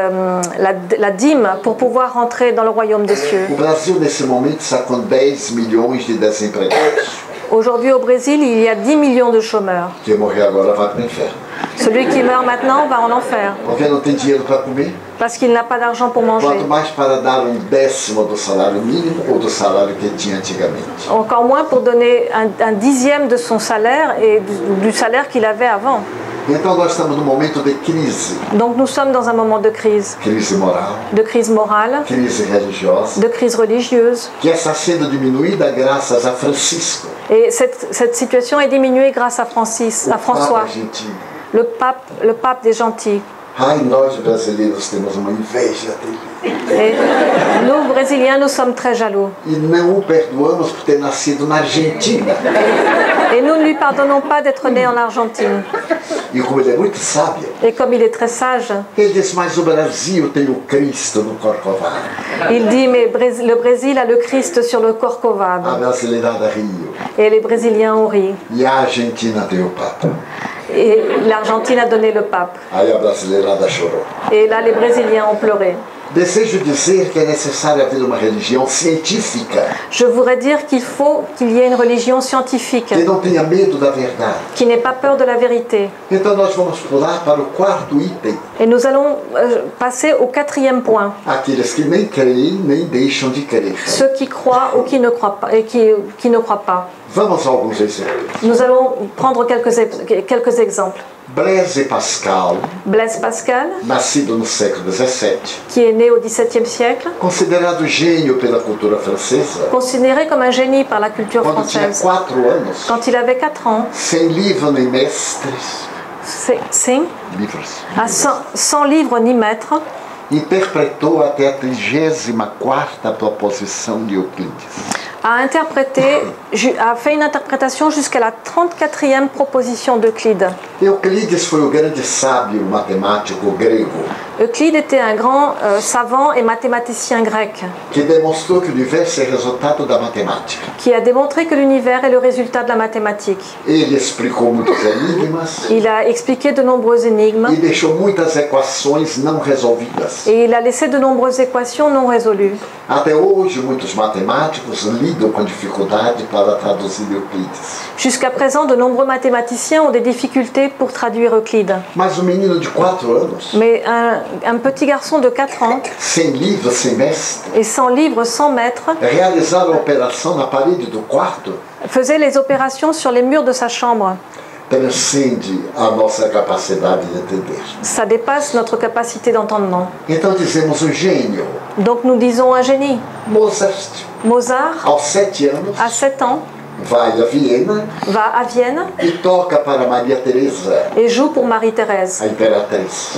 la dîme pour pouvoir rentrer dans le royaume des cieux. O Brasil, nesse momento, está com 10 milhões de desempregados. Aujourd'hui, au Brésil, il y a 10 millions de chômeurs. Quem morrer agora vai para o inferno. Celui qui meurt maintenant va en enfer, Porque não tem dinheiro para comer. parce qu'il n'a pas d'argent pour manger. Quanto mais para dar um décimo do salário mínimo ou do salário que tinha antigamente. Encore moins pour donner un dixième de son salaire et du salaire qu'il avait avant. Então nós estamos num momento de crise. Donc nous sommes dans un moment de crise Crise morale, crise religiosa, de crise religieuse. que está sendo diminuída graças a Francisco, Et cette situation est diminuée grâce à François, Papa argentino. le pape des gentils. Ai, nós brasileiros temos uma inveja terrível. Et nous, Brésiliens, nous sommes très jaloux. E não o perdoamos por ter nascido na Argentina. Et nous ne lui pardonnons pas d'être né en Argentine. E como ele é muito sábio, Et comme il est très sage, ele diz, mas o Brasil tem o Cristo no Corcovado. il dit, mais le Brésil a le Christ sur le A Corcovado. brasileirada riu. Et les Brésiliens ont ri. E a Argentina tem o Papa. Et l'Argentine a donné le pape. Aí a brasileirada chorou. Et là, les Brésiliens ont pleuré. Desejo dizer que é necessário haver uma religião científica Je voudrais dire qu'il faut qu'il y ait une religion scientifique, que não tenha medo da verdade. qui n'ait pas peur de la vérité. Então nós vamos pular para o quarto item. Et nous allons passer au quatrième point. Aqueles que nem creem nem deixam de crer. Ceux qui croient ou qui ne croient pas. Et qui ne croient pas. Vamos a alguns exemplos. Nous allons prendre quelques exemples. Blaise Pascal, Blaise Pascal, nascido no século XVII, qui est né au XVIIe siècle, considerado gênio pela cultura francesa, considéré comme un génie par la culture quando tinha française. 4 anos, Quand il avait 4 ans, sem livro nem mestres, à 100 livres ni maîtres, interpretou até a 34ª proposição de Euclides. a fait une interprétation jusqu'à la 34e proposition d'Euclide. Euclides foi o grande sábio matemático grego Euclide était un grand savant et mathématicien grec que demonstrou que o universo é resultado da matemática. qui a démontré que l'univers est le résultat de la mathématique. Ele explicou muitos enigmas Il a expliqué de nombreux énigmes e deixou muitas equações não resolvidas. et il a laissé de nombreuses équations non résolues. Até hoje, muitos matemáticos lidam com dificuldade para traduzir Euclides. Jusqu'à présent, de nombreux mathématiciens ont des difficultés pour traduire Euclide. Mas um menino de 4 anos, Mais un petit garçon de 4 ans sem livro, sem mestre, et sans livre, sans maître, realizar a operação na parede do quarto faisait les opérations sur les murs de sa chambre. transcende a nossa capacidade de entender. Ça dépasse notre capacité d'entendement. Então dizemos um gênio. Donc nous disons un génie. Mozart, Mozart, aos 7 anos, à 7 ans, vai a Viena va à Vienne e toca para Maria Teresa, et joue pour Marie-Thérèse, a imperatriz.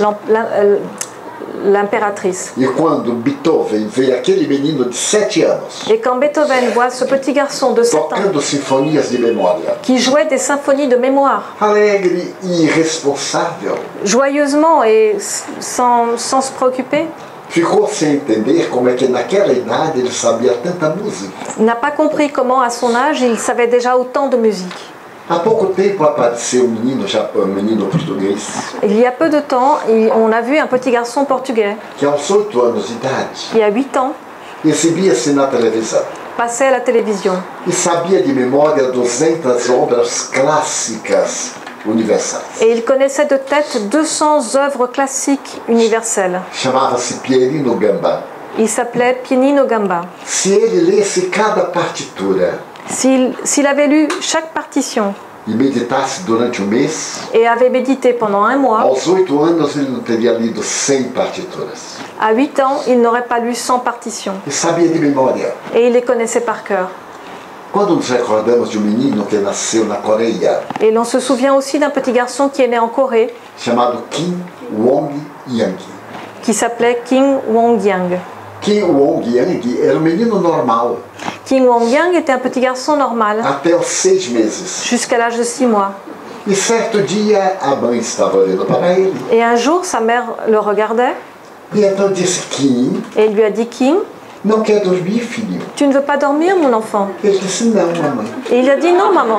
l'impératrice. E quando Beethoven vê aquele menino de 7 anos Et quand Beethoven voit ce petit garçon de 7 ans tocando sinfonias de memória, qui jouait des symphonies de mémoire, alegre e irresponsável, joyeusement et sans se préoccuper, ficou sem entender como é que naquela idade ele sabia tanta música. il n'a pas compris comment à son âge il savait déjà autant de musique. Há pouco tempo apareceu um menino português Il y a peu de temps, on a vu un petit garçon portugais que aos 8 anos de idade qui a 8 ans exibia-se na televisão passer à la télévision e sabia de memória 200 obras clássicas universais. et il connaissait de tête 200 œuvres classiques universelles. Chamava-se Pierino Gambá. Il s'appelait Pianino Gamba. Se ele lesse cada partitura S'il avait lu chaque partition e meditasse durante um mês, et avait médité pendant un mois, aos 8 anos ele não teria lido 100 partituras. à 8 ans, il n'aurait pas lu 100 partitions E sabia de memória. et il les connaissait par cœur. Quando nos recordamos de um menino que nasceu na Coreia, Et l'on se souvient aussi d'un petit garçon qui est né en Corée, chamado Kim Wong-yang. qui s'appelait Kim Wong-yang. Kim Wong-yang era um menino normal, Kim Wong-yang était un petit garçon normal, até os 6 meses. jusqu'à l'âge de 6 mois. E certo dia a mãe estava olhando para ele. Et un jour, sa mère le regardait E então disse: Kim, et il lui a dit « Kim, Não quer dormir, filho? Tu ne veux pas dormir, mon enfant? Ele disse, não, mamãe. Et il a dit non, maman.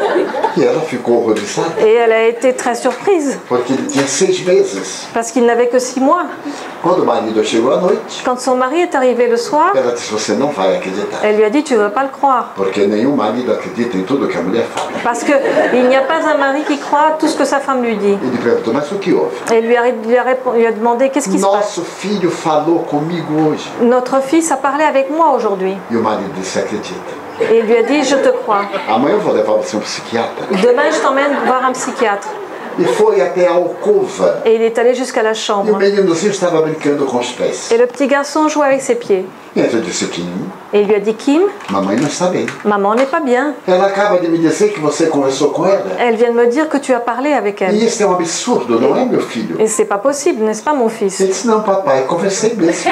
E ela ficou horrorizada, Et elle a été très surprise, porque ele tinha 6 meses. parce qu'il n'avait que 6 mois. Quando o marido chegou à noite, Quand son mari est arrivé le soir, ela disse, você não vai acreditar. elle lui a dit tu ne vas pas le croire. Porque nenhum marido acredita em tudo que a mulher fala. Parce qu'il n'y a pas un mari qui croit à tout ce que sa femme lui dit. Ele perguntou, mas o que houve? Et il lui a demandé qu'est-ce qui se passe. Nosso filho falou comigo hoje. Notre fils a parlé avec moi aujourd'hui. E o marido disse, acredita. Et il lui a dit je te crois. Amanhã eu vou levar você a um psiquiatra. Demain je t'emmène voir un psychiatre. E foi até a alcova. Et il est allé jusqu'à la E o chambre. meninozinho estava brincando com os pés. Et le petit garçon jouait avec ses pieds. E eu disse, Kim, Et il lui a dit Kim, mamãe não está bem. maman n'est pas bien. Ela acaba de me dizer que você conversou com ela. Elle vient de me dire que tu as parlé avec E elle. isso é um absurdo, não é, meu filho? Et c'est pas possible, n'est-ce pas mon fils? Ele disse, não, papai, conversei mesmo.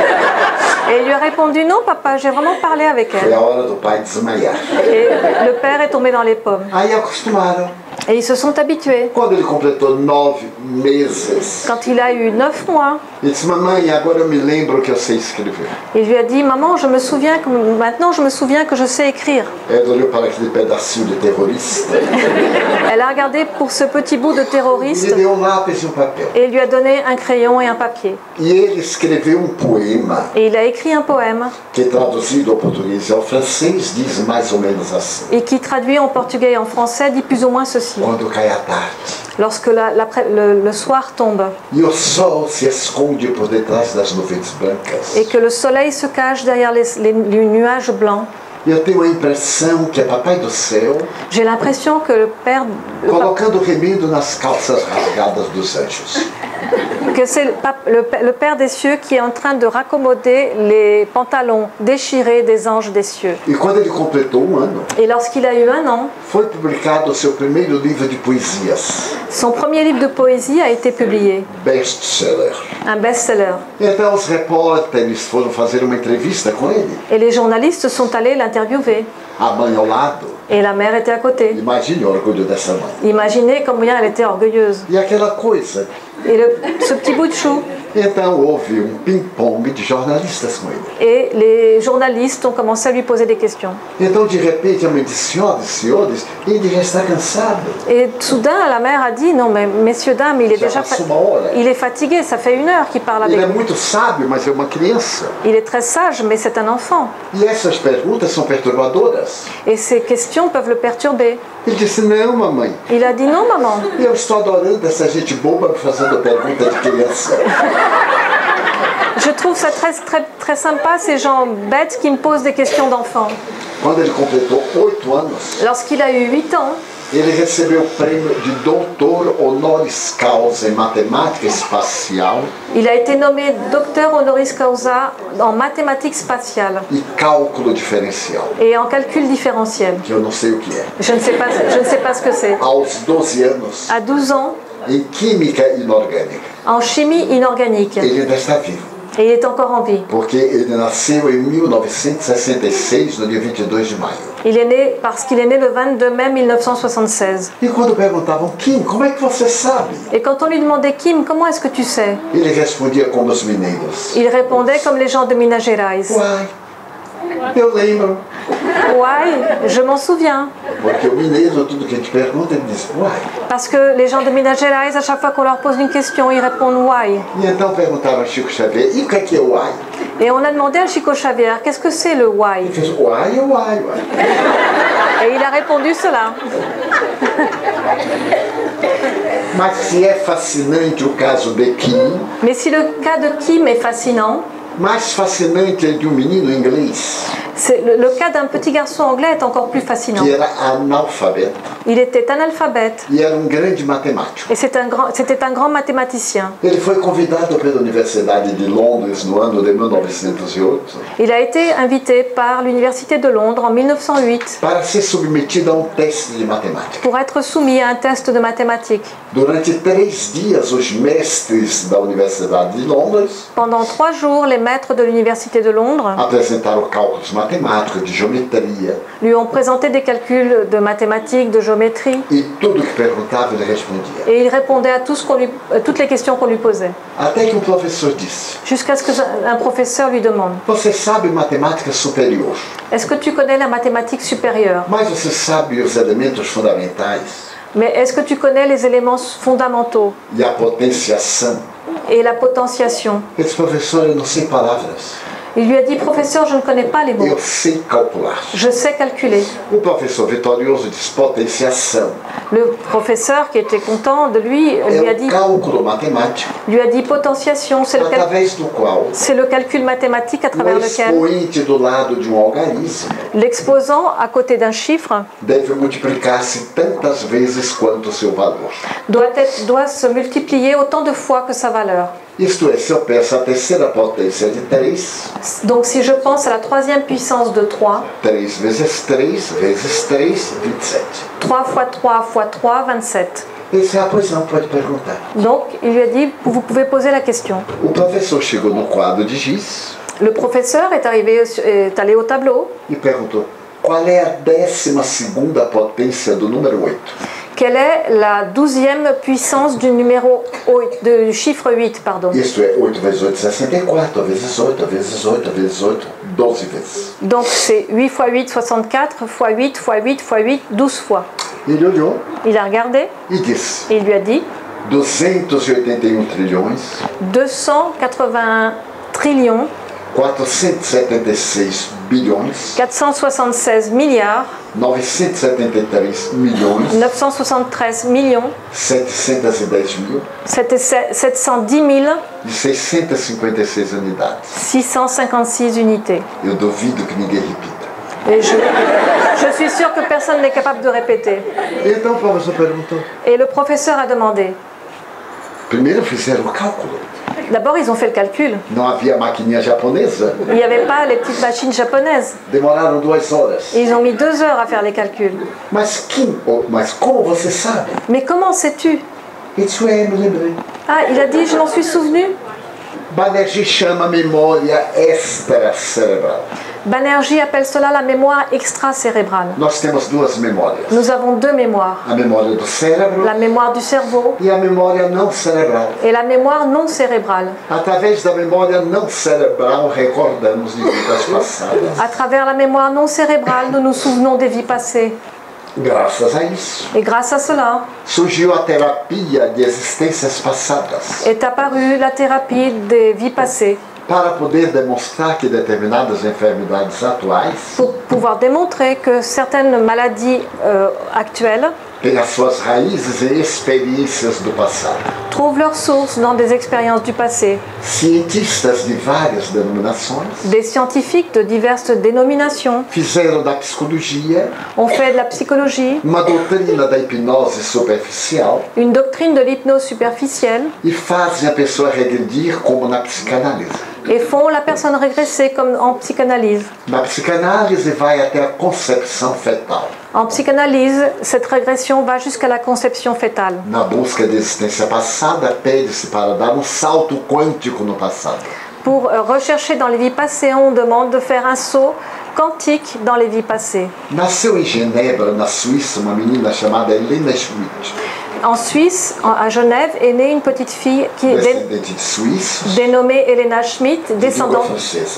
Et il lui a répondu non papa, j'ai vraiment parlé avec Foi elle. a hora do pai desmaiar. Et le père est tombé dans les pommes. Aí acostumaram. Et ils se sont habitués. Quando ele completou 9 meses, Quand il a eu 9 mois, ele disse, mamãe, agora eu me lembro que eu sei escrever. il lui a dit maman, maintenant je me souviens que je sais écrire. Ela olhou para aquele pedacinho de terrorista Elle a regardé pour ce petit bout de e terroriste lhe deu um lápis e um papel. et lui a donné un crayon et un papier. E ele escreveu um poema Et il a écrit un poème que, traduzido ao português e ao francês, diz mais ou menos assim. et qui traduit en portugais et en français dit plus ou moins ceci. Quando cai a tarde Lorsque le soir tombe e o sol se esconde por detrás das nuvens brancas, et que le soleil se cache derrière les nuages blancs, eu tenho a impressão que é Papai do Céu j'ai l'impression que le colocando remendo nas calças rasgadas dos anjos. que c'est le Père des cieux qui est en train de raccommoder les pantalons déchirés des anges des cieux. E quando ele completou ano, Et lorsqu'il a eu 1 an, foi publicado o seu primeiro livro de poesias, son premier livre de poésie a été publié, best-seller. un best-seller. Então os repórteres foram fazer uma entrevista com ele, Et les journalistes sont allés l'interviewer. a mãe ao lado. Et la mère était à côté. Imagine o orgulho dessa mãe. Imaginez combien elle était orgueilleuse. E aquela coisa. Et ce petit bout de chou. Então houve um ping-pong de jornalistas com ele. Et les journalistes ont commencé à lui poser des questions. Então de repente a mãe disse, senhores, ele já está cansado. Et soudain, la mère a dit, non mais messieurs, dames, il est déjà il est fatigué, ça fait 1 heure qu'il parle avec Ele é nous. muito sábio, mas é uma criança. Il est très sage, mais c'est un enfant. E essas perguntas são perturbadoras. Et ces questions peuvent le perturber. Ele disse, não, mamãe, Il a dit, non maman, eu estou adorando essa gente boba me fazendo pergunta de criança. je trouve ça très sympa, ces gens bêtes qui me posent des questions d'enfants. Quando ele completou 8 anos, Lorsqu'il a eu 8 ans, ele recebeu o prêmio de doutor honoris causa em matemática espacial il a été nommé docteur honoris causa en mathématiques spatiales e cálculo diferencial, et en calcul différentiel. que eu não sei o que é. Je ne sais pas ce que c'est. Aos 12 anos, À 12 ans, em química inorgânica, en chimie inorganique. ele ainda está vivo, Et il est encore en vie. porque ele nasceu em 1966, no dia 22 de maio. Il est né parce qu'il est né le 22 mai 1976. E quando perguntavam, Kim, como é que você sabe? Et quand on lui demandait Kim, comment est-ce que tu sais? Ele respondia como os mineiros. Il répondait comme les gens de Minas Gerais. Uai, eu lembro. Uai, je m'en souviens. Porque o mineiro, tudo que a gente pergunta, ele diz, uai. Parce que les gens de Minas Gerais, à chaque fois qu'on leur pose une question, ils répondent Uai. E então perguntaram a Chico Xavier, e o que é uai? Et on a demandé à Chico Xavier, qu'est-ce que c'est le Uai? Ele fez, uai é uai, uai. Et il a répondu cela. Mas se é fascinante o caso de Kim, Mais si le cas de Kim est fascinant, mais fascinante é de um menino inglês le cas d'un petit garçon anglais est encore plus fascinant. que era analfabeto Il était analphabète e era um grande matemático. et c'était un grand mathématicien. Ele foi convidado pela Universidade de Londres no ano de 1908 Il a été invité par l'Université de Londres en 1908 para ser submetido a um teste de matemática. pour être soumis à un test de mathématiques. Durante 3 dias, os mestres da Universidade de Londres Pendant 3 jours, les maîtres de l'Université de Londres apresentaram cálculos matemáticos matemática, de geometria, lui ont présenté des calculs de mathématiques, de géométrie, e tudo que perguntava ele respondia. et il répondait à toutes les questions qu'on lui posait. Até que um professor disse: Jusqu'à ce qu'un professeur lui demande: Você sabe matemática superior, est-ce que tu connais la mathématique supérieure? mas você sabe os elementos fundamentais Mais est-ce que tu connais les éléments fondamentaux e a potenciação? et la potentiation? Esse professor, eu não sei palavras, Il lui a dit: professeur, je ne connais pas les mots, eu sei calcular. je sais calculer. O professor vitorioso diz potenciação. Le professeur, qui était content de lui, É o cálculo matemático lui a dit potentiation, c'est através do qual le calcul mathématique à o travers lequel expoente do lado de um algarismo l'exposant à côté d'un chiffre deve multiplicar-se tantas vezes quanto o seu valor. doit se multiplier autant de fois que sa valeur. Isto é, se eu peço a terceira potência de 3, Donc si je pense à la troisième puissance de 3, 3 vezes 3 vezes 3, 27. 3 fois 3 fois 3, 27. Esse pois não pode perguntar. Donc il lui a dit: vous pouvez poser la question. O professor chegou no quadro de giz Le professeur est allé au tableau. e perguntou: qual é a 12ª potência do número 8? Quelle est la 12e puissance du du chiffre 8, pardon. Isto é, 8 vezes 8, 64, vezes 8, vezes 8, vezes 8, 12 vezes. Donc c'est 8 fois 8, 64, fois 8, fois 8, fois 8, 12 fois. Ele olhou Il a regardé e disse: et il lui a dit: 281 trilhões, 281 trillions, 476 bilhões, 476 milliards, 973 milhões, 973 millions, 710 mil 710 000, e 656 unidades. 656 unités. Eu duvido que ninguém repita. Et je suis sûre que personne n'est capable de répéter. Então o professor perguntou. Et le professeur a demandé. Primeiro fizeram o cálculo. D'abord, ils ont fait le calcul. Não havia maquininha japonesa. Il n'y avait pas les petites machines japonaises. Demoraram 2 horas. Et ils ont mis 2 heures à faire les calculs. Mas como você sabe? Mais comment sais-tu? Isso é, me lembrei. Ah, il a dit: je m'en suis souvenu. Banerjee chama memória extracérebral. Banerjee appelle cela la mémoire extracérébrale. Nós temos duas memórias. Nous avons 2 mémoires. A memória do cérebro La mémoire du cerveau e a memória não cerebral. et la mémoire non cérébrale. Através da memória não cerebral, recordamos de vidas passadas. À travers la mémoire non cérébrale, nous nous souvenons des vies passées. Graças a isso, Et grâce à cela, surgiu a terapia de existências passadas, est apparue la thérapie des vies passées para poder demonstrar que determinadas enfermidades atuais pour pouvoir démontrer que certaines maladies actuelles têm as suas raízes e experiências do passado. trouvent leur source dans des expériences du passé. Cientistas de várias denominações Des scientifiques de diverses dénominations fizeram da psicologia ont fait de la psychologie uma doutrina da hipnose superficial une doctrine de l'hypnose superficielle e fazem a pessoa regredir como na psicanálise. et font la personne régresser comme en psychanalyse. Na psicanálise vai até a concepção fetal. En psychanalyse, cette régression va jusqu'à la conception fétale. Na busca de existência passada, pede-se para dar um salto quântico no passado. Pour rechercher dans les vies passées, on demande de faire un saut quantique dans les vies passées. Nasceu em Genebra, na Suíça, uma menina chamada Helena Schmidt, En Suisse, à Genève, est née une petite fille qui est descendente de suíços, dénommée Helena Schmidt, de língua descendante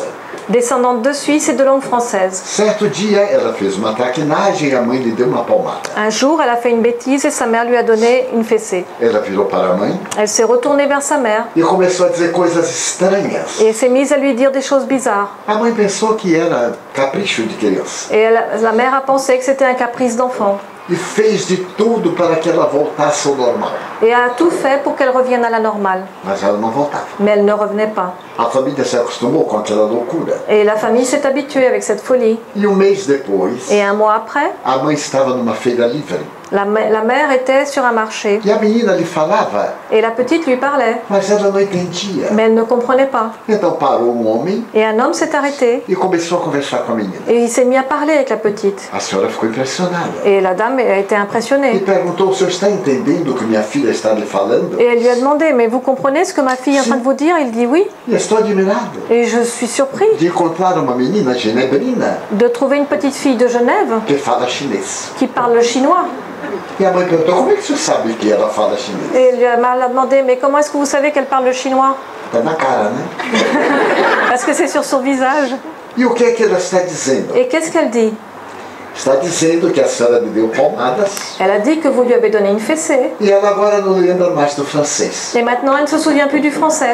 de Suisse et de langue française. Certo dia, ela fez uma traquinagem e a mãe lhe deu uma palmada. Un jour, elle a fait une bêtise et sa mère lui a donné une fessée. Ela virou para a mãe Elle s'est retournée vers sa mère e começou a dizer coisas estranhas. et s'est mise à lui dire des choses bizarres. A mãe pensou que era capricho de criança Et la mère a pensé que c'était un caprice d'enfant e fez de tudo para que ela voltasse ao normal. et a tout fait pour qu'elle revienne à la normale. Mas ela não voltava. Mais elle ne revenait pas. A família se acostumou com aquela loucura. Et la famille s'est habituée avec cette folie. E um mês depois, Et un mois après, a mãe estava numa feira livre La mère était sur un marché E a menina lhe falava, et la petite lui parlait, mas ela não entendia. mais elle ne comprenait pas. Então parou um homem Et un homme s'est arrêté e começou a conversar com a menina. et il s'est mis à parler avec la petite. A senhora ficou impressionada. Et la dame a été E impressionnée. perguntou, o senhor está entendendo o que minha filha está lhe falando? Et elle lui a demandé, mais vous comprenez ce que ma fille est en train de vous dire? Il dit oui. E estou admirado Et je suis surpris de encontrar uma menina genebrina de trouver une petite fille de Genève que fala chinês. qui parle le chinois. E a mãe perguntou, como é que o senhor sabe que ela fala chinês? Et elle a demandé, mais comment est-ce que vous savez qu'elle parle le chinois? Está na cara, né? Parce que c'est sur son visage. E o que é que ela está dizendo? Et qu'est-ce qu'elle dit? Está dizendo que a senhora lhe deu palmadas Elle a dit que vous lui avez donné une fessée. e ela agora não lembra mais do francês. Et maintenant, elle ne se souvient plus du français.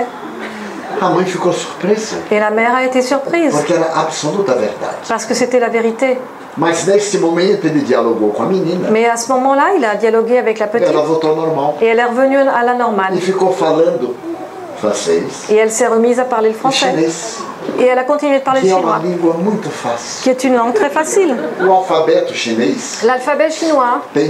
A mãe ficou surpresa, Et la mère a été surprise, porque era a absoluta verdade. parce que c'était la vérité. Mas neste momento ele dialogou com a menina. Mais à ce moment-là, il a dialogué avec la petite. Ela voltou ao normal Et elle est revenue à la normale. e ficou falando francês Et elle s'est remise à parler le e français. chinês, Et elle a continué de parler que le é uma chinois, língua muito fácil. qui est une langue très facile. O alfabeto chinês L'alphabet chinois tem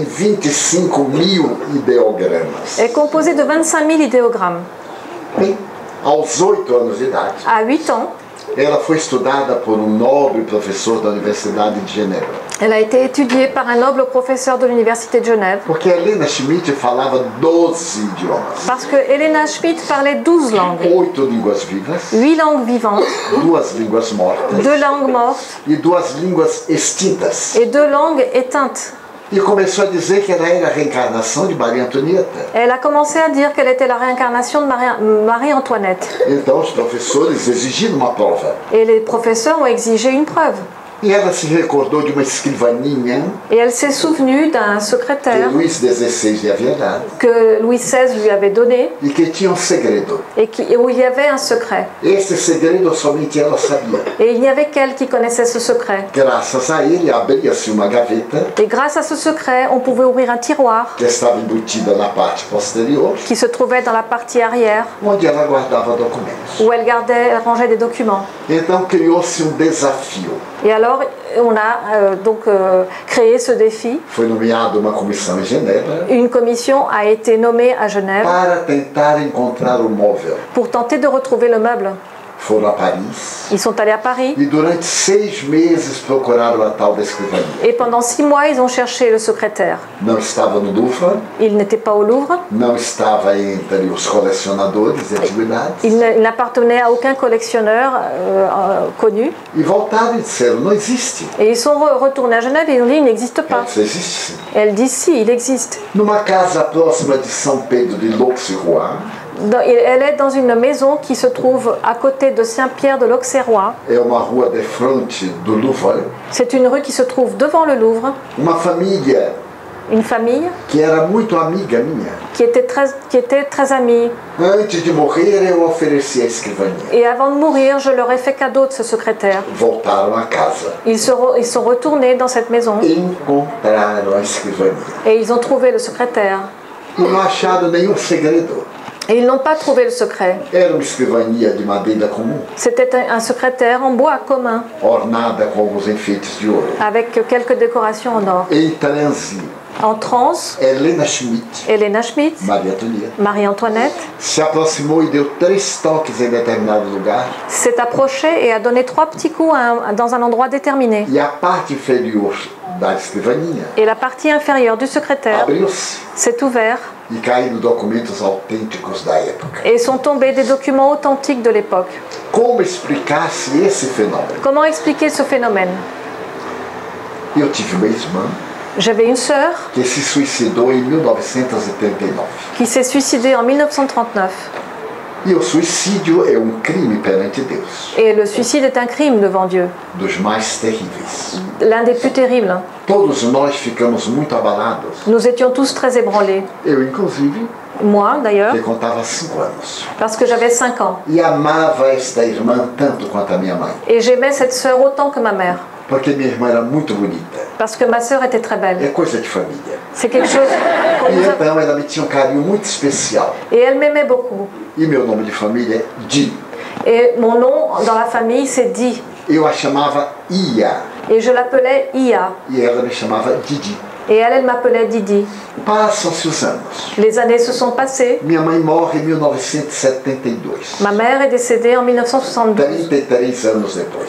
25.000 ideogramas. est composé de 25 000 idéogrammes. Bem, aos 8 anos de idade, À 8 ans, ela foi estudada por um nobre professor da Universidade de Genebra. elle a été étudiée par un noble professeur de l'Université de Genève. Porque Helena Schmidt falava 12 idiomas. Parce que Helena Schmidt parlait 12 langues. 8 línguas vivas, 8 langues vivantes, 2 línguas mortas 2 langues mortes e 2 línguas extintas. et 2 langues éteintes. E começou a dizer que ela era a reencarnação de Maria Antonieta. Elle a commencé à dire qu'elle était la réincarnation de Marie-Antoinette. Então os professores exigiram uma prova. Et les professeurs ont exigé une preuve. E ela se recordou de uma escrivaninha Et elle s'est souvenue d'un que secrétaire Luís XVI lhe havia dado que Louis XVI lui avait donné e que tinha um segredo. et où il y avait un secret. Esse segredo somente ela sabia. Et il n'y avait qu'elle qui connaissait ce secret. Graças a ele, abria-se uma gaveta Et grâce à ce secret, on pouvait ouvrir un tiroir que estava embutida na parte posterior, qui se trouvait dans la partie arrière onde ela guardava documentos. où elle rangeait des documents. Então criou-se um desafio. Et alors, on a créé ce défi. Foi nomeada uma comissão em Genebra Une commission a été nommée à Genève para tentar encontrar o móvel. pour tenter de retrouver le meuble. Foram a Paris Ils sont allés à Paris e durante 6 meses procuraram a tal da escrivaninha. et pendant 6 mois, ils ont cherché le secrétaire. Não estava no Louvre, Il n'était pas au Louvre, não estava entre os colecionadores de antiguidades. il n'appartenait à aucun collectionneur connu. E voltaram e disseram, não existe. Et ils sont retournés à Genève et ils ont dit il n'existe pas. Isso existe sim. Et elle dit si, il existe. Numa casa próxima de São Pedro de l'Auxerrois, Elle est dans une maison qui se trouve à côté de Saint-Pierre de l'Auxerrois. é uma rua de frente do Louvre, C'est une rue qui se trouve devant le Louvre. uma família Une famille que era muito amiga minha. qui était très amie. Antes de morrer, eu ofereci a escrivaninha. Et avant de mourir, je leur ai fait cadeau de ce secrétaire. Voltaram à casa. Ils sont retournés dans cette maison Encontraram a escrivaninha. et ils ont trouvé le secrétaire. E não acharam nenhum segredo. Et ils n'ont pas trouvé le secret. Era uma escrivaninha de madeira comum, C'était un secrétaire en bois commun, ornada com alguns enfeites de ouro. avec quelques décorations en or. Em transe, En transe, Helena Schmidt, Helena Schmidt, Maria Antonieta, Marie-Antoinette, se aproximou e deu 3 toques em determinado lugar. s'est approchée et a donné 3 petits coups dans un endroit déterminé. E a parte inferior da escrivaninha Et la partie inférieure du secrétaire abriu-se s'est ouverte e caíram documentos autênticos da época. et sont tombés des documents authentiques de l'époque. Como explicar-se esse fenômeno? Comment expliquer ce phénomène? Eu tive uma irmã J'avais une sœur que se suicidou em 1939. qui s'est suicidée en 1939. E o suicídio é um crime perante Deus, Et le suicide est un crime devant Dieu, dos mais terríveis. l'un des plus terribles. Todos nós ficamos muito abalados. Nous étions tous très ébranlés. Eu, inclusive, Moi, d'ailleurs, que contava 5 anos. parce que j'avais 5 ans. E amava esta irmã tanto quanto a minha mãe. Et j'aimais cette sœur autant que ma mère, Porque minha irmã era muito bonita. parce que ma sœur était très belle. É coisa de família. C'est quelque chose qu'on E nous a... então ela me tinha um carinho muito especial. Et elle m'aimait beaucoup. E meu nome de família é Di. Et mon nom dans la famille, c'est Di. Eu a chamava Ia. Et je l'appelais Ia. E ela me chamava Didi. Et elle m'appelait Didi. Passam-se os anos. Les années se sont passées. Minha mãe morre em 1972. Ma mère est décédée en 1972, 33 anos depois.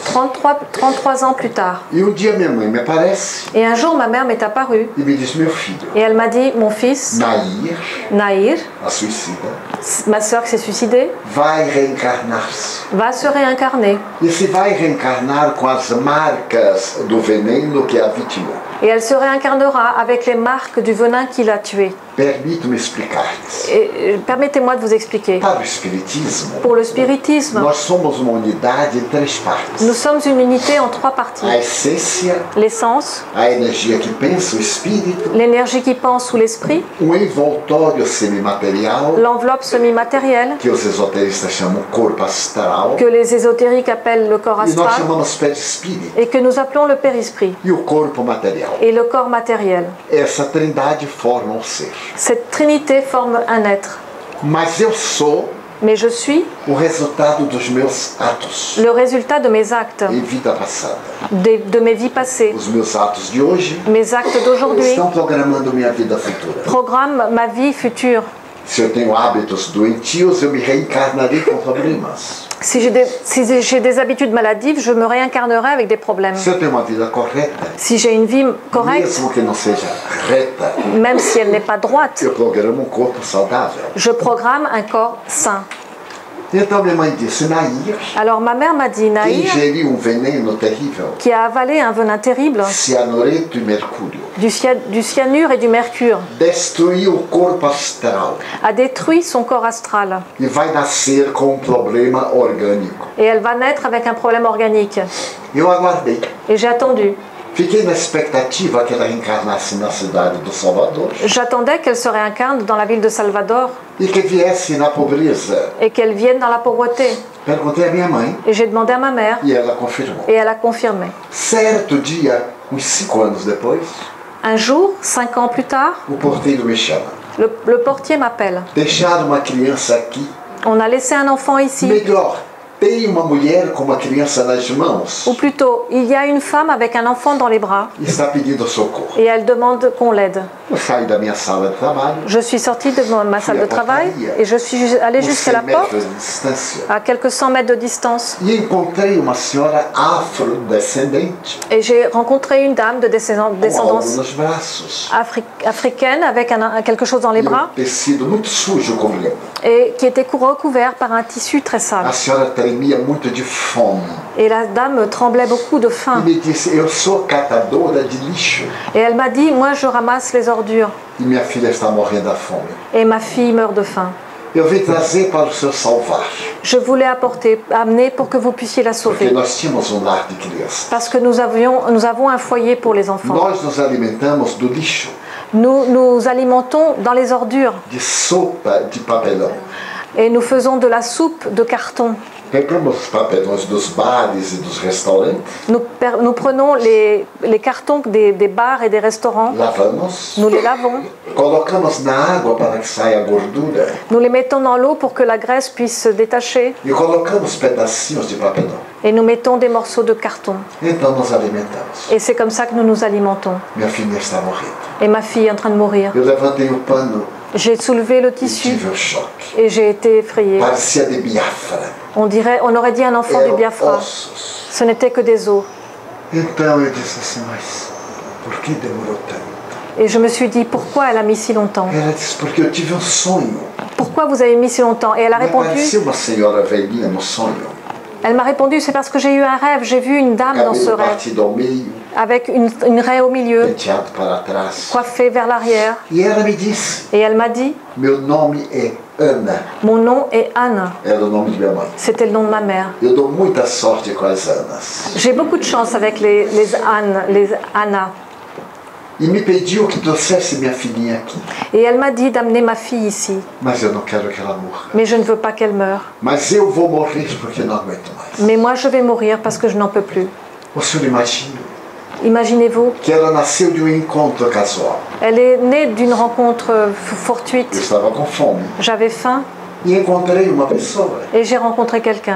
33 ans plus tard. E um dia minha mãe me aparece Et un jour, ma mère m'est apparue e me diz: meu filho, et elle m'a dit, mon fils, Nair, Nahir, a suicida, ma sœur qui s'est suicidée, vai reencarnar-se. va se réincarner. E se vai reencarnar com as marcas do veneno que a vitimou. Et elle se réincarnera avec les marques du venin qui l'a tuée. Permito-me explicar-lhes. Et permettez-moi de vous expliquer. Para o Espiritismo, Pour le spiritisme, nós somos uma unidade em 3 partes. nous sommes une unité en 3 parties. A essência, L'essence, a energia que pensa, o espírito, l'énergie qui pense ou l'esprit, envoltório semimaterial, l'enveloppe semi-matérielle, que os esoteristas chamam corpo astral, que les ésotériques appellent le corps e nós astral, chamamos perispírito, et que nous appelons le périsprit, e o corpo material. et le corps matériel. Essa trindade forma um ser. Cette trinité forme un être. Mas eu sou Mais je suis o resultado dos meus atos le résultat de mes actes, em vida passada. de mes vies passées. Os meus atos de hoje Mes actes d'aujourd'hui estão programando minha vida futura. programment ma vie future. Se eu tenho hábitos doentios, eu me reencarnarei com problemas. Si j'ai des habitudes maladives, je me réincarnerai avec des problèmes. Se eu tenho uma vida correta, Si j'ai une vie correcte, mesmo que não seja reta, même si elle n'est pas droite, eu programo um corpo saudável. je programme un corps sain. Então minha mãe disse: Nair, Alors ma mère m'a dit, que Nahir, ingeriu um veneno terrível, qui a avalé un venin terrible, cianureto e mercúrio, du cyanure et du mercure, destruiu o corpo astral a détruit son corps astral. e vai nascer com um problema orgânico. Et elle va naître avec un problème organique. Eu aguardei. Et j'ai attendu. Fiquei na expectativa que ela reencarnasse na cidade do Salvador J'attendais qu'elle se réincarne dans la ville de Salvador e que viesse na pobreza. et qu'elle vienne dans la pauvreté. Perguntei à minha mãe Et j'ai demandé à ma mère e ela confirmou. et elle a confirmé. Certo dia, uns 5 anos depois, Un jour, 5 ans plus tard, o porteiro me chama. le portier m'appelle. Deixaram uma criança aqui. On a laissé un enfant ici. Melhor, tem uma mulher com uma criança nas mãos Ou plutôt, il y a une femme avec un enfant dans les bras e está pedindo socorro. et elle demande qu'on l'aide. Eu saí da minha sala de trabalho, Je suis sortie de ma salle de travail et je suis allée jusqu'à la 100 porte, metros de distância, à quelques 100 mètres de distance. e encontrei uma senhora afrodescendente Et j'ai rencontré une dame de com algo descendance nos braços africaine avec quelque chose dans les e um bras tecido muito sujo cobrindo. et qui était recouvert par un tissu très sale. A senhora tremia muito de fome Et la dame tremblait beaucoup de e faim. me disse: eu sou catadora de lixo Et elle m'a dit, moi je ramasse les ordures e minha filha está morrendo à fome. et ma fille meurt de faim. Eu vim trazer para o senhor salvar, Je voulais amener pour que vous puissiez la porque sauver. nós tínhamos um lar de crianças. Parce que nous avons un foyer pour les enfants. Nós nos alimentamos do lixo, Nous nous alimentons dans les ordures de sopa de papelão. et nous faisons de la soupe de carton. Pegamos os papelões dos bares e dos restaurantes, Nous prenons les cartons des bars et des restaurants, lavamos, nous les lavons, colocamos na água para que saia a gordura nous les mettons dans l'eau pour que la graisse puisse se détacher e colocamos pedacinhos de papelão. et nous mettons des morceaux de carton. Então nos alimentamos. Et c'est comme ça que nous nous alimentons. Minha filha está morrendo. Et ma fille est en train de mourir. Eu levantei o pano J'ai soulevé le e tissu tive um choque. et j'ai été effrayée. Parecia de Biafra. On aurait dit un enfant du Eram Biafra. ossos. Ce n'était que des os. Então eu disse assim: mas por que demorou tanto? Et je me suis dit, pourquoi elle a mis si longtemps? Ela disse: porque eu tive um sonho. Pourquoi vous avez mis si longtemps? Et elle a Me répondu, apareceu uma senhora velhinha no sonho. elle m'a répondu, c'est parce que j'ai eu un rêve, j'ai vu une dame dans ce Cabelo rêve, partido ao meio, avec une raie au milieu, penteado para trás. coiffée vers l'arrière. E ela me disse: Et elle m'a dit, meu nome é Ana. mon nom est Anne. Era o nome de minha mãe. C'était le nom de ma mère. Eu dou muita sorte com as Anas. J'ai beaucoup de chance avec les Anne, les Anna. E me pediu que trouxesse minha filhinha aqui. Et elle m'a dit d'amener ma fille ici. Mas eu não quero que ela morra. Mais je ne veux pas qu'elle meure. Mas eu vou morrer porque não aguento mais. Mais moi, je vais mourir parce que je n'en peux plus. O senhor imagina Imaginez-vous, que ela nasceu de um encontro casual. elle est née d'une rencontre Eu fortuite. estava com fome J'avais faim e encontrei uma pessoa et j'ai rencontré quelqu'un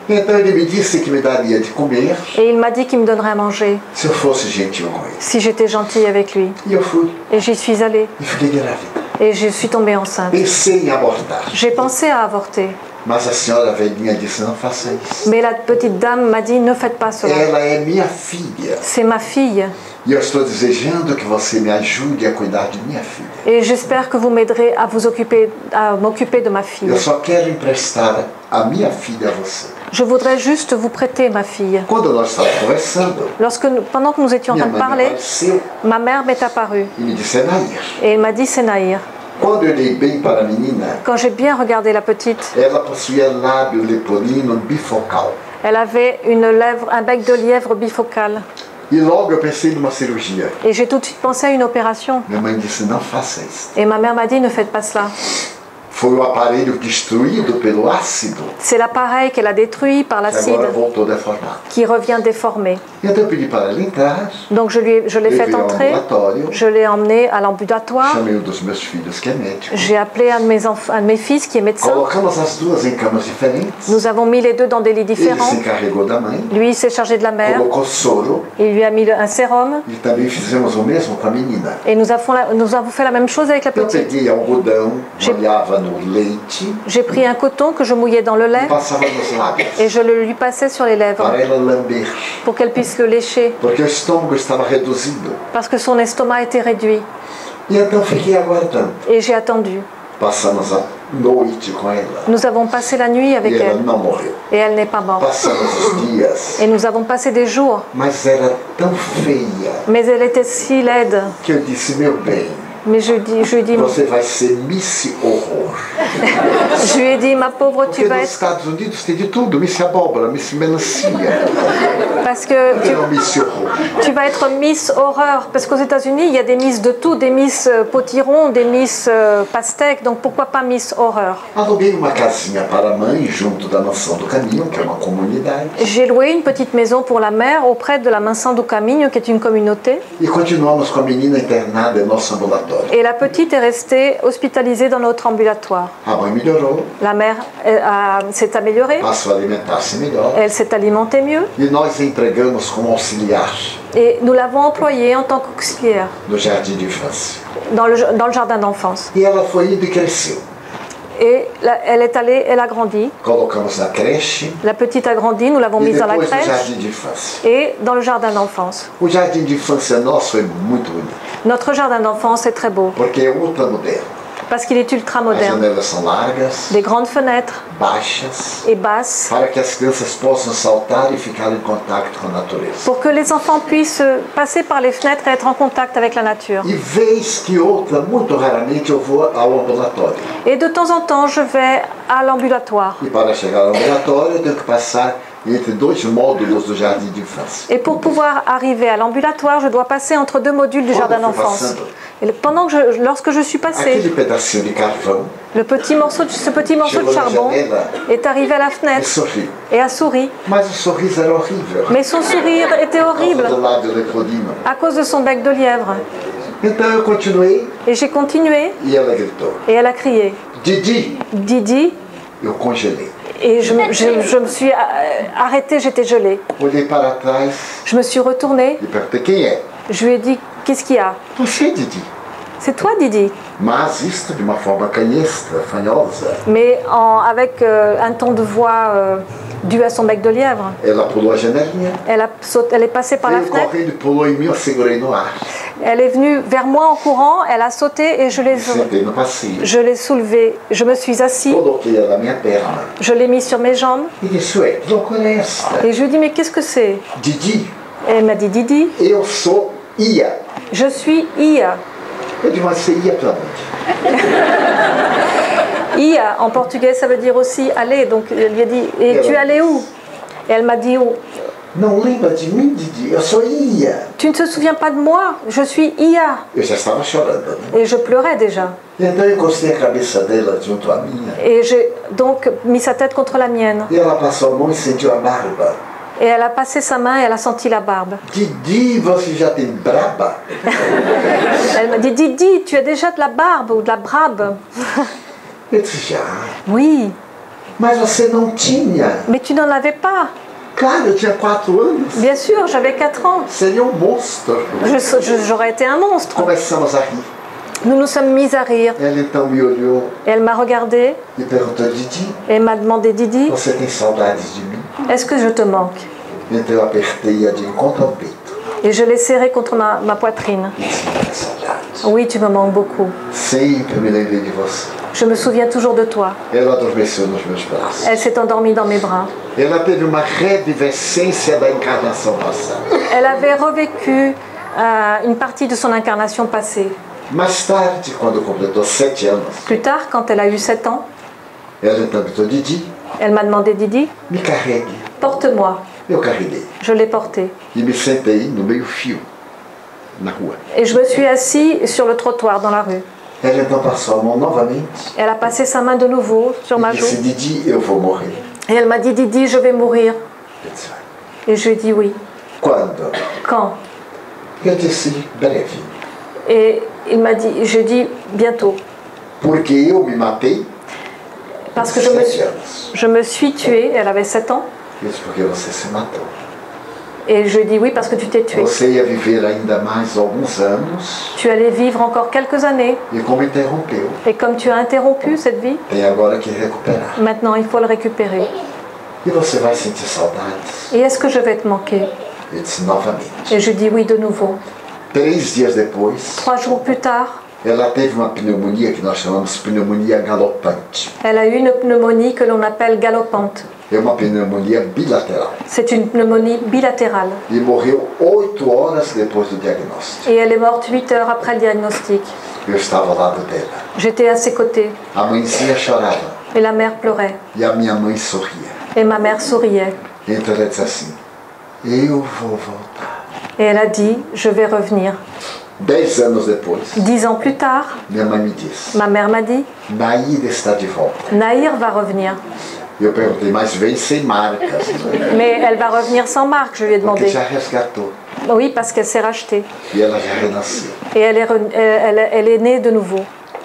Então ele me disse que me daria de comer Et il m'a dit qu'il me donnerait à manger se eu fosse gentil com ele. si j'étais gentille avec lui. E eu fui Et j'y suis allée. e fiquei grávida. Et je suis tombée enceinte. Pensei em abortar, J'ai pensé à avorter. mas a senhora velhinha disse, não faça isso. Mais la petite dame m'a dit, ne faites pas cela. Ela é minha filha. C'est ma fille. E eu estou desejando que você me ajude a cuidar de minha filha. Et j'espère que vous m'aiderez à m'occuper de ma fille. Eu só quero emprestar a minha filha a você. Je voudrais juste vous prêter ma fille. Quando nós estávamos conversando, Pendant que nous étions en minha train de mãe me parler, apareceu ma mère m'est apparue. e me disse, Nair. Et elle m'a dit, c'est Naïr. Quando eu olhei bem para a menina, Quand j'ai bien regardé la petite, ela possuía lábio leporino bifocal. elle avait un bec de lièvre bifocal. E logo eu pensei numa cirurgia. Et j'ai tout de suite pensé à une opération. Minha mãe disse, não faça isso. Et ma mère m'a dit, ne faites pas cela. Foi o aparelho destruído pelo ácido C'est l'appareil qu'elle a détruit par que l'acide agora voltou deformado. qui revient déformé. Então eu pedi para ela entrar, Donc je l'ai fait levei ao entrer, ambulatório, je l'ai emmené à l'ambulatoire, chamei um dos meus filhos que é médico. j'ai appelé un de mes fils qui est médecin. Colocamos as duas em camas diferentes. Nous avons mis les deux dans des lits Ele différents. se encarregou da mãe, Lui, il s'est chargé de la mère, colocou soro il lui a mis un sérum e também fizemos o mesmo com a menina. et nous avons fait la même chose avec la Eu petite. peguei algodão, molhava no leite J'ai pris un coton que je mouillais dans le e lait passava nos lábios et je le lui passais sur les lèvres para ela lamber, pour qu'elle puisse le lécher porque o estômago estava reduzido. parce que son estomac était réduit. E então fiquei aguardando. Et j'ai attendu. Passamos a noite com ela Nous avons passé la nuit avec e ela elle não morreu. et elle n'est pas morte. Passamos os dias, Et nous avons passé des jours, mas era tão feia mais elle était si laide. que eu disse, meu bem, Mais je lui ai dit, você vai ser Miss Horror. ma pauvre, Porque tu vas nos être... Estados Unidos tem de tudo, Miss Abóbora, Miss Melancia, Parce que não Miss Horror. tu vas être Miss Horreur. Parce qu'aux États-Unis, il y a des Miss de tout, des Miss Potiron, des Miss Pastèque. Donc pourquoi pas Miss Horreur? Aluguei uma casinha para a mãe junto da Mansão do Caminho, que é uma comunidade, J'ai loué une petite maison pour la mère auprès de la Mansão do Caminho, qui est une communauté. e continuamos com a menina internada em nosso ambulatório. Et la petite est restée hospitalisée dans notre ambulatoire. A mãe melhorou, La mère s'est améliorée, passou a alimentar-se melhor elle s'est alimentée mieux. e nós empregamos como auxiliar Et nous l'avons employée en tant qu'auxiliaire no jardim de infância. dans le jardin d'enfance. E ela foi indo e cresceu. Et elle est allée, elle a grandi. Colocamos na creche La petite a grandi, nous l'avons e mise dans la depois no crèche jardim de infância. et dans le jardin d'enfance. O jardim de infância nosso foi muito bonito, Notre jardin d'enfance est très beau porque é ultra moderno. parce qu'il est ultra As moderne. janelas são largas, Des grandes fenêtres baixas, et basses para que as crianças possam saltar e ficar em contato com a natureza. pour que les enfants puissent passer par les fenêtres et être en contact avec la nature. E vez que outra, muito raramente, eu vou ao ambulatório. Et de temps en temps, je vais à l'ambulatoire. E para chegar ao ambulatório, eu tenho que passar entre dois módulos do jardim de infância. Et pour pouvoir arriver à l'ambulatoire, je dois passer entre deux modules du jardin d'enfance. Et lorsque je suis passée, Aquele pedacinho de carvão ce petit morceau de charbon est arrivé à la e fenêtre sorriu. et a souri. Mas o sorriso era horrível. Mais son sourire était horrible Do lado leporino. à cause de son bec de lièvre. Então eu continuei Et j'ai continué e ela gritou: et elle a crié Didi! Didi. Eu congelei. Et je me suis arrêtée, j'étais gelée. Olhei para trás Je me suis retournée, e perguntei: quem é? je lui ai dit, qu'est-ce qu'il y a? Você, Didi. C'est toi, Didi. Mas isto de uma forma canhestra, fanhosa. Mais avec un ton de voix dû à son bec de lièvre. Ela pulou a janelinha, Elle est passée par la veio fenêtre, correndo, pulou em mim, eu segurei no ar. elle est venue vers moi en courant, elle a sauté et Sentei no passeio. je l'ai soulevée. Je me suis assise, Coloquei ela na minha perna. je l'ai mise sur mes jambes E disse: ué, que loucura é esta? et je lui ai dit, mais qu'est-ce que c'est? Didi, Et elle m'a dit, Didi, eu sou Ia. je suis Ia. Eu disse: mas você ia pra onde? Ia, en portugais, ça veut dire aussi aller. Donc, elle lui a dit, et tu es allé où? Et elle m'a dit, où? Não lembra de mim, Didi? Eu sou Ia. Tu ne te souviens pas de moi? Je suis Ia. Eu já estava chorando, né? Et je pleurais déjà. E então eu encostei a cabeça dela junto à minha. Et j'ai donc mis sa tête contre la mienne. E ela passou a mão e sentiu a barba. Et elle a passé sa main et elle a senti la barbe. Didi, você já tem braba? Elle m'a dit, Didi, tu as déjà de la barbe ou de la brabe? Eu disse: já. Oui. Mas você não tinha. Mais tu n'en avais pas. Claro, eu tinha 4 anos. Bien sûr, j'avais 4 ans. Seria um monstro. J'aurais été un monstre. Começamos a rir. Nous nous sommes mis à rire. Ela então me olhou Et elle m'a regardé e perguntou, Didi, et m'a demandé, Didi, você tem saudades de mim? est-ce que je te manque? Então eu apertei-a de encontro ao peito. Et je l'ai serré contre ma poitrine. E disse, muita saudade. Oui, tu me manques beaucoup. Sempre me lembrei de você. Je me souviens toujours de toi. Ela adormeceu nos meus braços. Elle s'est endormie dans mes bras. Ela teve uma revivescência da encarnação passada. Elle avait revécu une partie de son incarnation passée. Mais tarde, quando completou 7 anos, Plus tard, quand elle a eu 7 ans, ela então perguntou, Didi, elle m'a demandé, Didi, me carregue. porte-moi. Eu carreguei. Je l'ai portée. E me sentei no meio-fio, na rua. Et je me suis assis sur le trottoir dans la rue. Ela então passou a mão novamente Elle a passé sa main de nouveau sur ma e joue. disse, Didi, eu vou morrer. Et elle m'a dit, Didi, je vais mourir. Eu disse, Et je lui ai dit oui. quando? Quand? Eu disse, breve. Et il m'a dit, je dis bientôt. Porque eu me matei Parce que 7 anos. je me suis tuée, elle avait 7 ans. Eu disse, porque você se matou. Et je lui ai dit oui parce que tu t'es tuée. Você ia viver ainda mais alguns anos Tu allais vivre encore quelques années. e como interrompeu, Et comme tu as interrompu cette vie, tem agora que recuperar. maintenant il faut le récupérer. E você vai sentir saudades. Et est-ce que je vais te manquer? Eu disse novamente. Et je dis oui de nouveau. 3 dias depois, 3 jours plus tard, ela teve uma pneumonia que nós chamamos pneumonia galopante. elle a eu une pneumonie que l'on appelle galopante. É uma pneumonia bilateral. C'est une pneumonie bilatérale. E morreu 8 horas depois do diagnóstico. Et elle est morte 8 heures après le diagnostic. Eu estava ao lado dela. J'étais à ses côtés. A mãezinha chorava Et la mère pleurait. e a minha mãe sorria. Et ma mère souriait. Então ela disse assim, eu vou voltar. Et elle a dit, je vais revenir. 10 anos depois, 10 ans plus tard, minha mãe me disse, ma mère m'a dit, Nair está de volta. Naïr va revenir. Eu perguntei, mas vem sem marcas, né? Mais elle va revenir sans marque, je lui ai Porque demandé. já resgatou. Oui, parce qu'elle s'est rachetée. E ela já renasceu. Et elle est née de nouveau.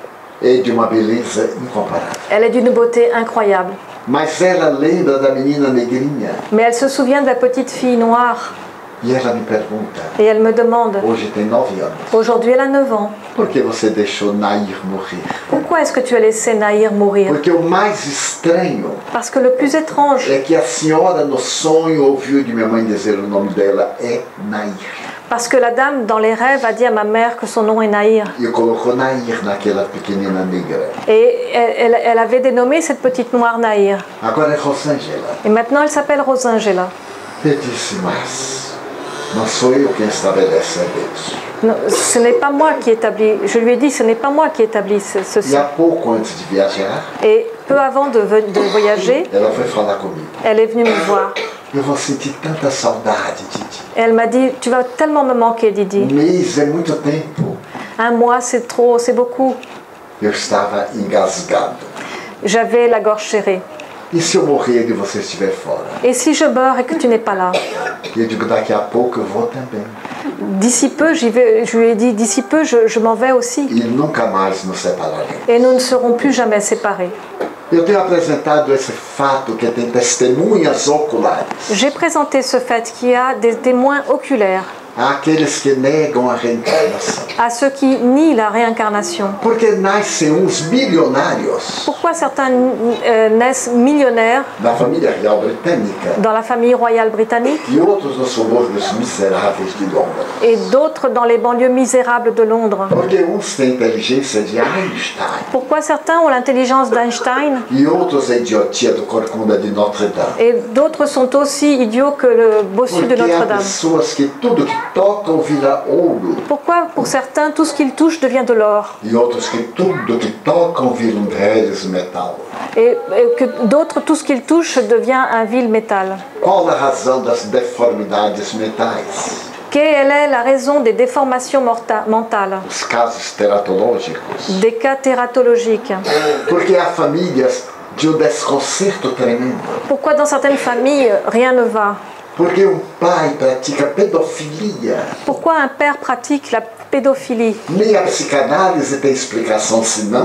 E de uma beleza incomparável. Elle est d'une beauté incroyable. Mas ela lembra da menina negrinha. Mais elle se souvient de la petite fille noire. E ela me pergunta, Et elle me demande, hoje tem 9 anos, aujourd'hui elle a 9 ans. por que você deixou Nair morrer? Pourquoi est-ce que tu as laissé Naïr mourir? Porque o mais estranho Parce que le plus étrange, é que a senhora no sonho ouviu de minha mãe dizer o nome dela é Nair. parce que la dame dans les rêves a dit à ma mère que son nom est Naïr. E colocou Nair naquela pequenina negra. Et elle avait dénommé cette petite noire Naïr. Agora é Rosângela. Et maintenant elle s'appelle Rosângela. Eu disse, mas não sou eu quem estabelece a Deus. Non, ce n'est pas moi qui établis, je lui ai dit, ce n'est pas moi qui établis ceci. E há pouco antes de viajar, Et peu avant de voyager, ela foi falar comigo. elle est venue me voir. Eu vou sentir tanta saudade, Didi. Et elle m'a dit, tu vas tellement me manquer, Didi. Mês é muito tempo. Un mois, c'est trop, c'est beaucoup. Eu estava engasgado. J'avais la gorge serrée. E se eu morrer e você estiver fora? Et si je meurs et que tu n'es pas là? Eu digo, daqui a pouco eu vou também. D'ici peu, j'y vais, je lui ai dit, d'ici peu, je m'en vais aussi. E nunca mais nos separaremos. Et nous ne serons plus jamais séparés. Eu tenho apresentado esse fato que tem testemunhas oculares J'ai présenté ce fait qu'il y a des témoins oculaires àqueles que negam a reencarnação. à ceux qui nient la réincarnation. Porque nascem uns milionários Pourquoi certains naissent millionnaires da família real britânica dans la famille royale britannique e outros nos subúrbios miseráveis de Londres? et d'autres dans les banlieues misérables de Londres? Porque uns têm inteligência de Einstein Pourquoi certains ont l'intelligence d'Einstein e outros a idiotia do Corcunda de Notre-Dame? et d'autres sont aussi idiots que le bossu de Porque há Notre-Dame? pessoas que tudo que tocam vira ouro Pourquoi pour certains tout ce qu'ils touchent devient de l'or e outros que tudo que tocam viram réis metal? et que d'autres tout ce qu'ils touchent devient un vil métal? Qual a razão das deformidades metais? Quelle est la raison des déformations mentales, Os casos teratológicos? des cas tératologiques? Porque há famílias de um desconcerto tremendo. Pourquoi dans certaines familles rien ne va? Porque pai pratica pedofilia. Pourquoi un père pratique la pédophilie? Nem a psicanálise tem explicação senão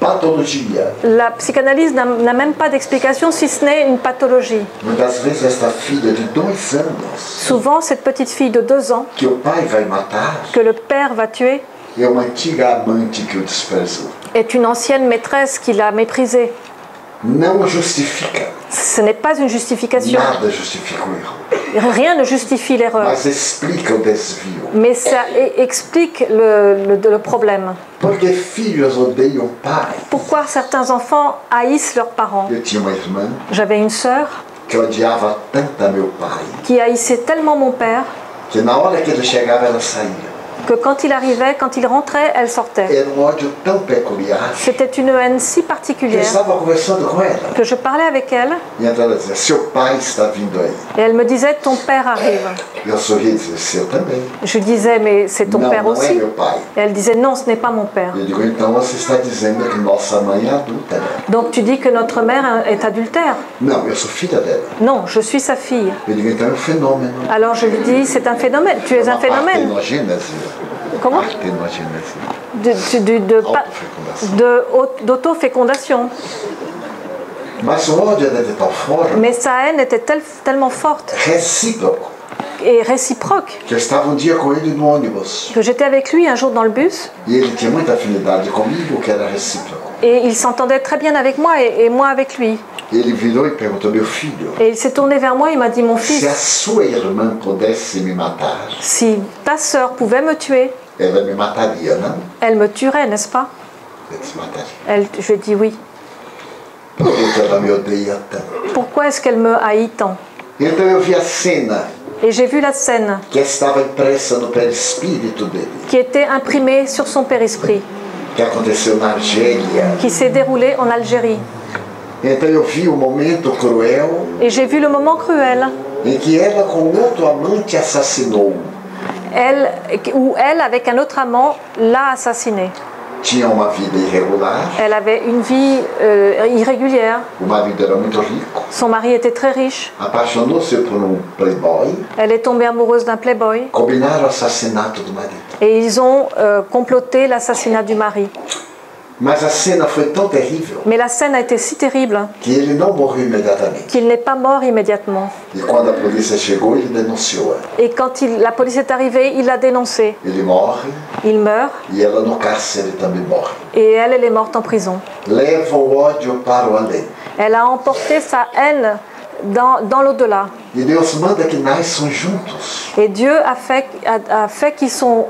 patologia. La psychanalyse n'a même pas d'explication si ce n'est une pathologie. Muitas vezes esta filha de 2 anos, Souvent, cette petite fille de 2 ans que o pai vai matar, que le père va tuer é uma antiga amante que o desprezou. est une ancienne maîtresse qui l'a méprisée. Não justifica. Ce n'est pas une justification. Nada justifica o erro. Rien ne justifie l'erreur. Mas explica o desvio. Mais ça explique le problème. Porque filhos odeiam pai. Pourquoi certains enfants haïssent leurs parents? Eu tinha uma irmã J'avais une sœur que odiava tanto a meu pai, qui haïssait tellement mon père que na hora que ele chegava ela saía. que quand il arrivait, quand il rentrait, elle sortait. Era ódio tão peculiar. C'était une haine si Eu particulière estava conversando com ela. que je parlais avec elle E então ela dizia, seu pai está vindo aí. et elle me disait ton père arrive. Eu sorria e dizia, seu também. Je disais mais c'est ton Não, père não é aussi. meu pai. Et elle disait non, ce n'est pas mon père. Eu digo, então você está dizendo que nossa mãe é adúltera. Donc tu dis que notre mère est adultère? Não, eu sou filha dela. Non, je suis sa fille. Eu digo, então é um fenômeno. Alors je lui dis c'est un phénomène, tu es un phénomène. Partenogênese. Comment? Partenogênese. D'autofécondation. Mas o ódio era de tal forma, Mais sa haine était tellement forte recíproco, et réciproque que eu estava um dia com ele no ônibus. que j'étais avec lui un jour dans le bus E ele tinha muita afinidade comigo, que era recíproco. et il s'entendait très bien avec moi et moi avec lui. Ele virou e perguntou, meu filho, Et il s'est tourné vers moi et il m'a dit mon se a fils, sua irmã pudesse me matar, si ta sœur pouvait me tuer, ela me mataria, não? elle me tuerait, n'est-ce pas? Eu disse, mataria. Je lui ai dit oui. Por que ela me odeia tanto? Pourquoi est-ce qu'elle me haït tant? Então eu vi a cena Et j'ai vu la scène que estava impressa no perispírito dele, qui était imprimée sur son périsprit, que aconteceu na Argélia. qui s'est déroulée en Algérie. Então eu vi o momento cruel Et j'ai vu le moment cruel em que ela com outro amante assassinou. où elle, avec un autre amant, l'a assassiné. Tinha uma vida irregular, Elle avait une vie irrégulière. o marido era muito rico, Son mari était très riche. apaixonou-se por playboy, Elle est tombée amoureuse d'un playboy. combinaram o assassinato do marido. Et ils ont comploté l'assassinat du mari. Mas a cena foi tão terrível Mais la scène a été si terrible que ele não morreu imediatamente. qu'il n'est pas mort immédiatement. E quando a polícia chegou, ele denunciou ela. Et quand la police est arrivée, il l'a dénoncé. Ele morre Il meurt e ela no cárcere também morre. et elle est morte en prison. Leva o ódio para o além. Elle a emporté sa haine dans l'au-delà. E Deus manda que nasçam juntos, Et Dieu a fait qu'ils sont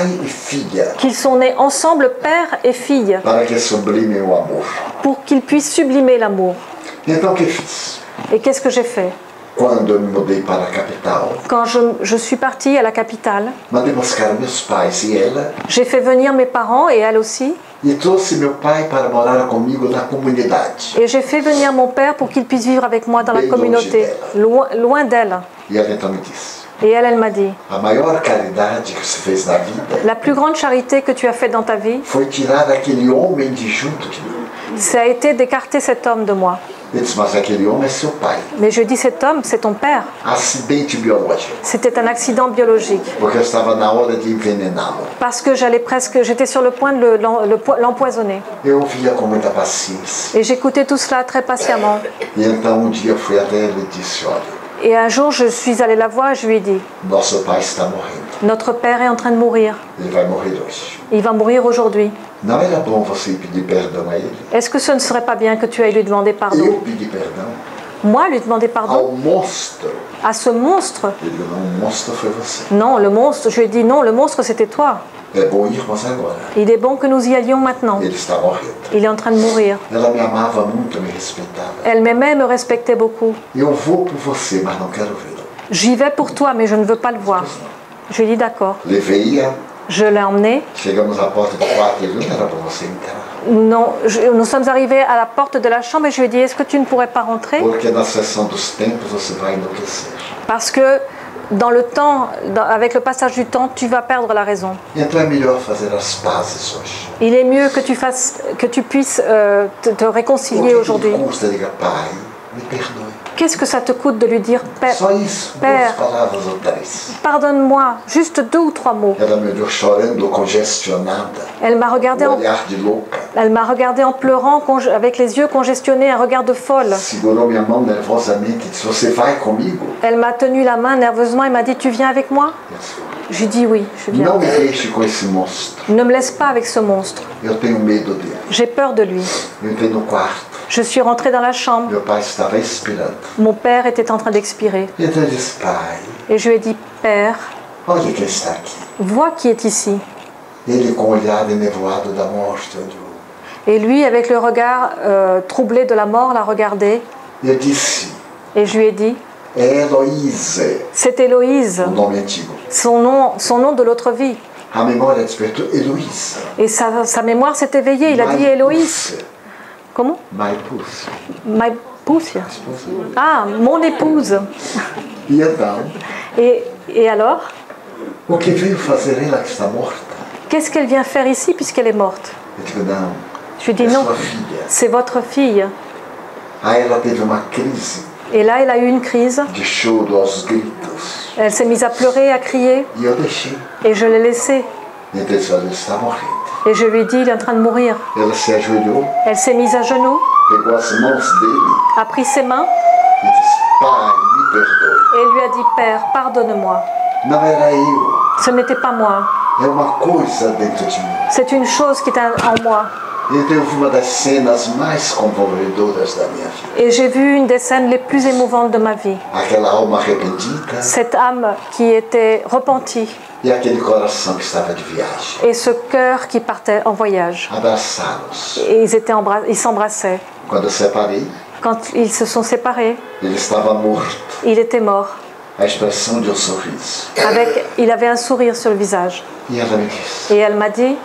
nés ensemble, père et fille, para que sublimem o amor. pour qu'ils puissent sublimer l'amour. Então o que fiz? Et qu'est-ce que j'ai fait? Quando eu me mudei para a capital, Quand je suis partie à la capitale, mandei buscar meus pais e ela, j'ai fait venir mes parents et elle aussi, e trouxe meu pai para morar comigo na comunidade. et j'ai fait venir mon père pour qu'il puisse vivre avec moi dans la communauté, loin d'elle. E ela então me disse, Et elle m'a dit, a maior caridade que você fez na vida la plus grande charité que tu as faite dans ta vie, foi tirar aquele homem de junto de mim. ça a été d'écarter cet homme de moi. Eu disse, mas aquele homem é seu pai. Mais je dis, cet homme, c'est ton père. Acidente biológico. C'était un accident biologique. Porque eu estava na hora de envenená-lo. Parce que j'étais sur le point de l'empoisonner. Eu ouvia com muita paciência. Et j'écoutais tout cela très patiemment. E então um dia eu fui até ele e disse, olha, Et un jour, je suis allée la voir et je lui ai dit, nosso pai está morrendo. notre père est en train de mourir. Ele vai morrer hoje. Il va mourir aujourd'hui. Não era bom você ir pedir perdão a ele? Est-ce que ce ne serait pas bien que tu ailles lui demander pardon? Eu pedi perdão Moi, lui demander ao pardon monstro. à ce monstre? Ele disse, não, o monstro foi você. Non, le monstre, je lui ai dit, non, le monstre, c'était toi. É bom irmos agora. Il est bon que nous y allions maintenant. Ele está morrendo. Il est en train de mourir. Ela me amava muito, me respeitava. Elle m'aimait et me respectait beaucoup. Eu vou por você, mas não quero vê-lo. J'y vais pour toi, mais je ne veux pas le voir. Je lui ai dit d'accord. Levei-a, Je l'ai emmené. chegamos à porta do quarto, ele não era para você entrar. Non, nous sommes arrivés à la porte de la chambre et je lui ai dit, est-ce que tu ne pourrais pas rentrer? Porque na sessão dos tempos você vai enlouquecer. Parce que dans le temps, avec le passage du temps, tu vas perdre la raison. Então é melhor fazer as pazes hoje. Il est mieux que tu puisses te réconcilier O que aujourd'hui. custa, diga, pai, me perdoe. Qu'est-ce que ça te coûte de lui dire, Père, Só isso, Père. 2 palavras ou 3. pardonne-moi, juste 2 ou 3 mots. Ela me olhou chorando, congestionada, Elle m'a regardé, olhar de louca. en pleurant, avec les yeux congestionnés, un regard de folle. Segurou minha mão nervosamente e disse, você vai comigo? Elle m'a tenu la main nerveusement et m'a dit, tu viens avec moi? Eu disse, J'ai dit oui, je viens. não me deixe com esse monstro. Ne me laisse pas avec ce monstre. Eu tenho medo dele. J'ai peur de lui. Eu entrei no quarto. Je suis rentrée dans la chambre. Meu pai estava expirando. Mon père était en train d'expirer. Então eu disse, pai, Et je lui ai dit, Père, olha quem está aqui. vois qui est ici. Ele com o olhar enevoado da morte olhou. Et lui, avec le regard troublé de la mort, l'a regardé. Eu disse, Et je lui ai dit, é Heloísa, c'est Héloïse, o nome antigo. son nom de l'autre vie. A memória despertou, Heloísa. Et sa mémoire s'est éveillée. Il a dit Héloïse. Comment? Maipus. Ma épouse. Ah, mon épouse. E então, Et alors, o que veio fazer ela que está morta? qu'est-ce qu'elle vient faire ici puisqu'elle est morte? Eu digo, não, Je lui ai dit é non, sua filha. c'est votre fille. Aí ela teve uma crise Et là, elle a eu une crise. de choro aos gritos. Elle s'est mise à pleurer, à crier. E eu deixei. Et je l'ai laissée. Então eu disse, olha, ele está morrendo. Et je lui ai dit, il est en train de mourir. Ela se ajoelhou, Elle s'est mise à genoux, pegou as mãos dele a pris ses mains e disse, pai, me perdoe. et lui a dit, Père, pardonne-moi. Não era eu, Ce n'était pas moi. é uma coisa dentro de mim. C'est une chose qui est en moi. Então eu vi uma das cenas mais comovedoras da minha vida. Et j'ai vu une des scènes les plus émouvantes de ma vie. Aquela alma arrependida Cette âme qui était repentie e aquele coração que estava de viagem. et ce cœur qui partait en voyage. Abraçá-los. Et ils s'embrassaient. Quando eu separei, Quand ils se sont séparés, ele estava morto. il était mort. A expressão de um sorriso. Il avait un sourire sur le visage. E ela me disse, Et elle m'a dit,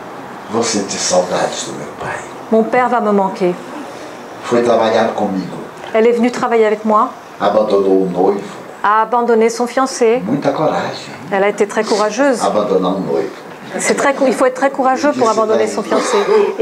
vou sentir saudades do meu pai. mon père va me manquer. Foi trabalhar comigo. Elle est venue travailler avec moi, Abandonou o noivo. a abandonné son fiancé. Muita coragem. Elle a été très courageuse. Abandonar um noivo. Il faut être très courageux pour abandonner son fiancé.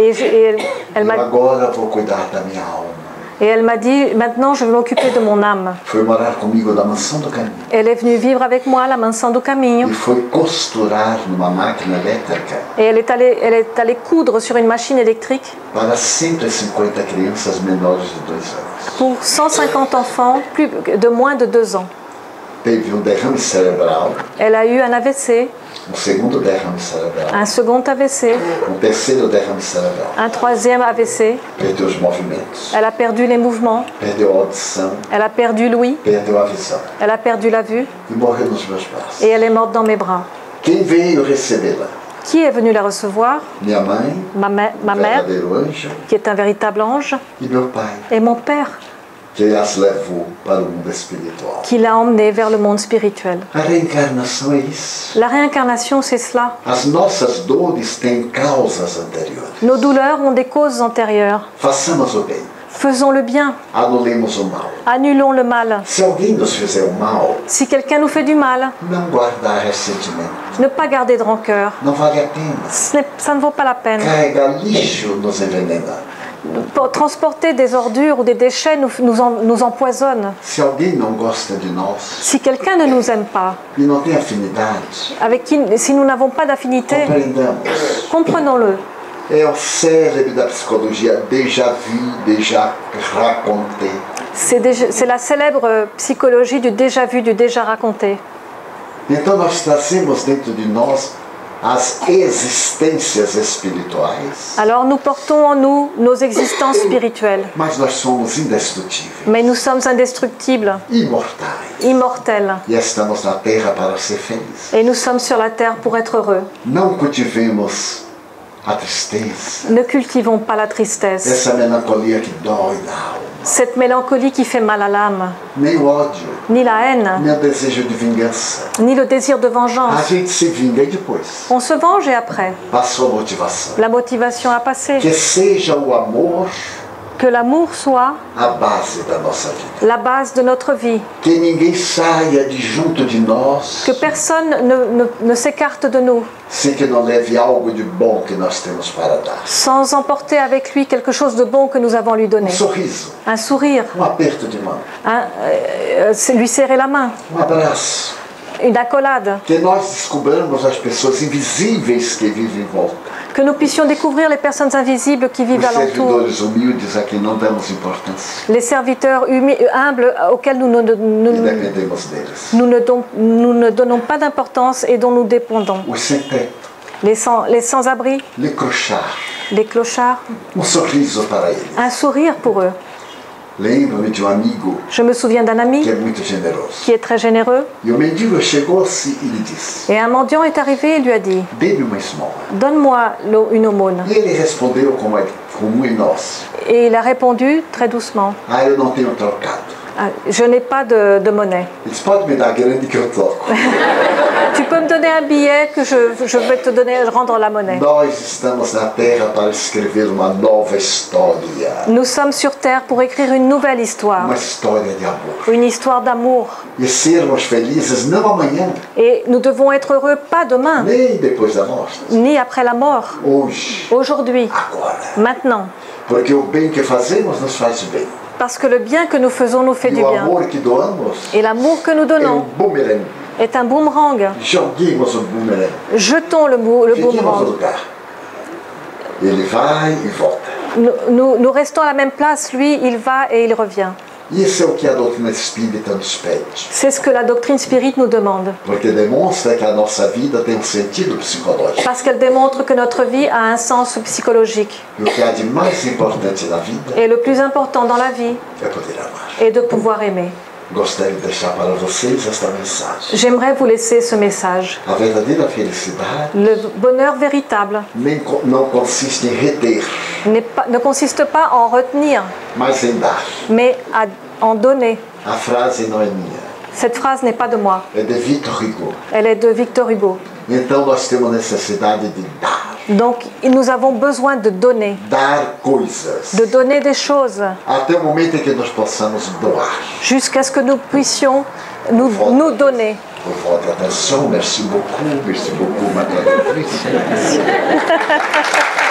Et Eu agora vou cuidar da minha alma. elle m'a dit, maintenant je vais m'occuper de mon âme. Foi morar comigo na mansão do caminho. Elle est venue vivre avec moi à la Mansão do Caminho. E foi costurar numa máquina elétrica Et elle est allée coudre sur une machine électrique para 150 crianças menores de 2 anos. pour 150 enfants de moins de 2 ans. Teve um derrame cerebral, Elle a eu un AVC, segundo derrame cerebral, un second AVC, terceiro derrame cerebral. un troisième AVC. Perdeu os movimentos, Elle a perdu les mouvements, perdeu a audição, elle a perdu l'ouïe, perdeu a visão elle a perdu la vue e morreu nos meus braços. et elle est morte dans mes bras. Quem veio recebê-la? Qui est venu la recevoir? Minha mãe, Ma mère, verdadeiro anjo, qui est un véritable ange, e meu pai, et mon père, que as levou para o mundo espiritual. qui l'a emmené vers le monde spirituel. A reencarnação é isso. La réincarnation, c'est cela. As nossas dores têm causas anteriores. Nos douleurs ont des causes antérieures. Façamos o bem, Faisons le bien, anulemos o mal. annulons le mal. Se alguém nos fizer o mal, Si quelqu'un nous fait du mal, não guardar ressentimento. ne pas garder de rancœur. Não vale a pena. Ça ne vaut pas la peine. Carregar lixo nos envenena. Pour transporter des ordures ou des déchets nous empoisonne. Se alguém não gosta de nós Si quelqu'un ne nous aime pas, e não tem afinidade, si nous n'avons pas d'affinité, compreendamos. comprenons-le. É o cérebro da psicologia déjà vu, déjà raconté. C'est la célèbre psychologie du déjà vu, du déjà raconté. Então nós trazemos dentro de nós as existências espirituais, Alors nous portons en nous nos existences spirituelles, mas nós somos indestrutíveis, mais nous sommes indestructibles, imortais. immortels, E estamos na terra para ser felizes. et nous sommes sur la terre pour être heureux. Não cultivemos a tristeza, Ne cultivons pas la tristesse, essa melancolia que dói na alma, cette mélancolie qui fait mal à l'âme, nem o ódio, ni la haine, nem o desejo de vingança. ni le désir de A vengeance. gente se vinga e depois On se venge et après, passou a motivação. la motivation a passé. Que seja o amor Que l'amour soit a base da nossa vida. la base de notre vie. Que ninguém saia de junto de nós Que personne ne s'écarte de nous sem que não leve algo de bom que nós temos para dar. sans emporter avec lui quelque chose de bon que nous avons à lui donner. Sorriso, Un sourire, aperto de mão, lui serrer la main, abraço. une accolade. Que nós descobramos as pessoas invisíveis que vivem em volta. Que nous puissions découvrir les personnes invisibles qui vivent Os alentour. servidores humildes a quem não damos importância. Les serviteurs humbles auxquels nous E dependemos deles. ne donnons pas d'importance et dont nous dépendons. Os sem teto, Les sans-abri, les crochards. les clochards, Sorriso para eles. un sourire pour eux. Lembro-me de amigo Je me souviens d'un ami que é muito generoso. qui est très généreux E o mendigo chegou-se e lhe disse: et un mendiant est arrivé et lui a dit dê-me uma esmola. « Donne-moi une aumône E ele respondeu como nós: ». Et il a répondu très doucement ah, eu não tenho trocado. « Je n'ai pas de monnaie. Ele disse: pode me dar grande que eu troco. Tu peux me donner un billet que je vais te rendre la monnaie. » Nós estamos na terra para escrever uma nova história. Nous sommes sur terre pour écrire une nouvelle histoire, Uma história de amor. une histoire d'amour. E sermos felizes não amanhã, Et nous devons être heureux pas demain, nem depois da morte. ni après la mort, Hoje, aujourd'hui, agora. maintenant. Porque o bem que fazemos nos faz bem. Parce que le bien que nous faisons nous fait E du o bien. amor que doamos Et l'amour que nous é donnons boomerang. est un boomerang. Joguemos o boomerang. Jetons le Fiquemos no boomerang. lugar. Ele vai e volta. Nous restons à la même place, lui, il va et il revient. Isso é o que a doutrina espírita nos pede. C'est ce que la doctrine spirit nous demande. Porque demonstra que a nossa vida tem sentido psicológico. Parce qu'elle démontre que notre vie a un sens psychologique. E o que há de mais importante na vida Et le plus important dans la vie é poder amar. est de pouvoir aimer. Gostaria de deixar para vocês esta mensagem. J'aimerais vous laisser ce message. A verdadeira felicidade Le bonheur véritable não consiste em reter, ne consiste pas en retenir, mas em dar. mais en donner. A frase não é minha, Cette phrase n'est pas de moi, é de Victor Hugo. elle est de Victor Hugo. Então nós temos necessidade de dar. Donc nous avons besoin de donner, Dar coisas. de donner des choses, Até o momento em que nós possamos doar. jusqu'à ce que nous puissions nous donner. Por votre attention, merci beaucoup, Madame la Directrice.